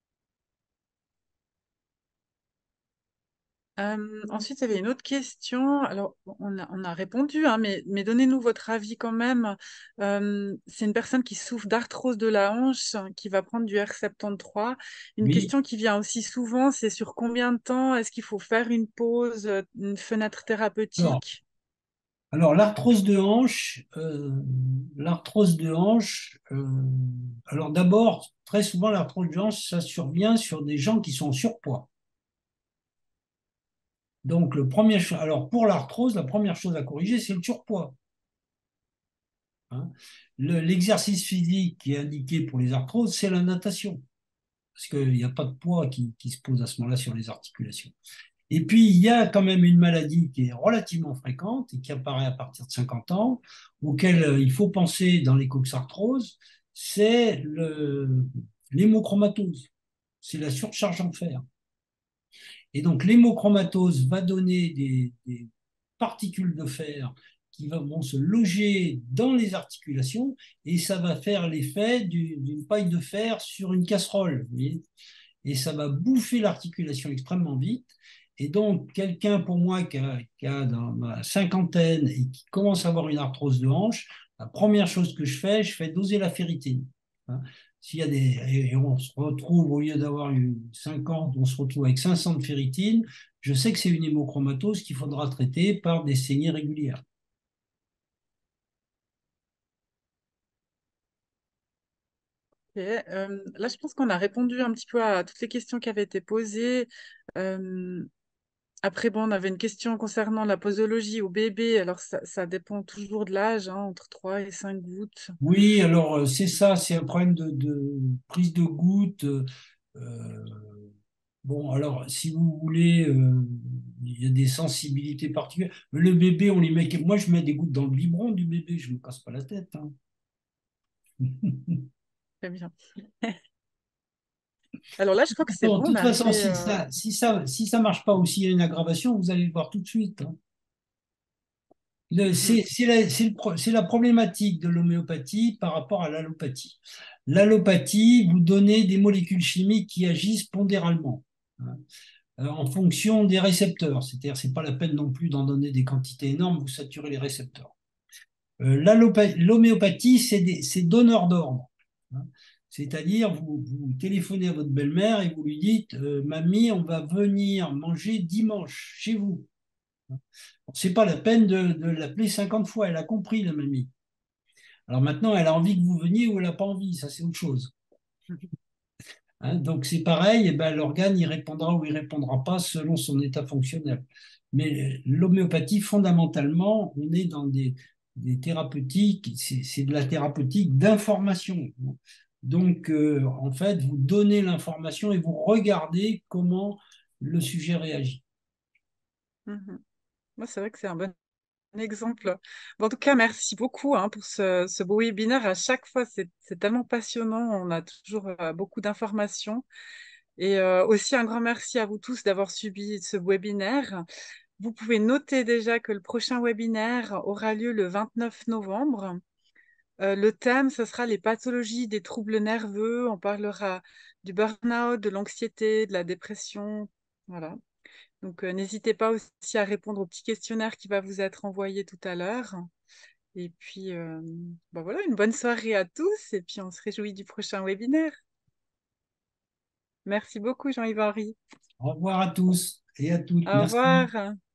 Ensuite, il y avait une autre question. Alors, bon, on a répondu, hein, mais donnez-nous votre avis quand même. C'est une personne qui souffre d'arthrose de la hanche, qui va prendre du R73. Une Oui. question qui vient aussi souvent, c'est sur combien de temps est-ce qu'il faut faire une pause, une fenêtre Alors, thérapeutique? alors, l'arthrose de hanche. Alors d'abord, très souvent, l'arthrose de hanche, ça survient sur des gens qui sont en surpoids. Donc, alors pour l'arthrose, la première chose à corriger, c'est le surpoids, hein. L'exercice physique qui est indiqué pour les arthroses, c'est la natation, parce qu'il n'y a pas de poids qui se pose à ce moment-là sur les articulations. Et puis, il y a quand même une maladie qui est relativement fréquente et qui apparaît à partir de 50 ans, auquel il faut penser dans les coxarthroses, c'est l'hémochromatose, c'est la surcharge en fer. Et donc, l'hémochromatose va donner des particules de fer qui vont se loger dans les articulations et ça va faire l'effet d'une paille de fer sur une casserole, vous voyez. Et ça va bouffer l'articulation extrêmement vite. Et donc, quelqu'un pour moi qui a dans ma cinquantaine et qui commence à avoir une arthrose de hanche, la première chose que je fais doser la ferritine, hein. S'il y a et on se retrouve, au lieu d'avoir eu 50, on se retrouve avec 500 de ferritine, je sais que c'est une hémochromatose qu'il faudra traiter par des saignées régulières. Ok, là, je pense qu'on a répondu un petit peu à toutes les questions qui avaient été posées. Euh, Après, bon, on avait une question concernant la posologie au bébé. Alors, ça dépend toujours de l'âge, hein, entre 3 et 5 gouttes. Oui, alors c'est ça, c'est un problème de prise de goutte. Euh, Bon, alors, si vous voulez, il y a des sensibilités particulières. Mais le bébé, on les met. Moi, je mets des gouttes dans le biberon du bébé, je ne me casse pas la tête, hein. Très bien. Alors là, je crois que c'est Bon, de bon, on toute est façon, arrivé. si ça marche pas ou s'il y a une aggravation, vous allez le voir tout de suite, hein. Mhm. C'est la problématique de l'homéopathie par rapport à l'allopathie. L'allopathie, vous donnez des molécules chimiques qui agissent pondéralement, hein, en fonction des récepteurs. C'est-à-dire, c'est pas la peine non plus d'en donner des quantités énormes, vous saturez les récepteurs. L'homéopathie, c'est donneur d'ordre, hein. C'est-à-dire, vous téléphonez à votre belle-mère et vous lui dites, Mamie, on va venir manger dimanche chez vous. C'est pas la peine de l'appeler 50 fois, elle a compris, la mamie. Alors maintenant, elle a envie que vous veniez ou elle n'a pas envie, ça c'est autre chose, hein. Donc c'est pareil, eh ben, l'organe il répondra ou il répondra pas selon son état fonctionnel. Mais l'homéopathie, fondamentalement, on est dans des thérapeutiques, c'est de la thérapeutique d'information. Donc en fait, vous donnez l'information et vous regardez comment le sujet réagit. Mhm. Moi, c'est vrai que c'est un bon exemple. Bon, en tout cas, merci beaucoup hein, pour ce beau webinaire. À chaque fois, c'est tellement passionnant. On a toujours beaucoup d'informations. Et aussi un grand merci à vous tous d'avoir suivi ce webinaire. Vous pouvez noter déjà que le prochain webinaire aura lieu le 29 novembre. Le thème, ce sera les pathologies des troubles nerveux. On parlera du burn-out, de l'anxiété, de la dépression. Voilà. Donc, n'hésitez pas aussi à répondre au petit questionnaire qui va vous être envoyé tout à l'heure. Et puis, bah voilà, une bonne soirée à tous. Et puis, on se réjouit du prochain webinaire. Merci beaucoup, Jean-Yves Henry. Au revoir à tous et à toutes. Au Merci. revoir.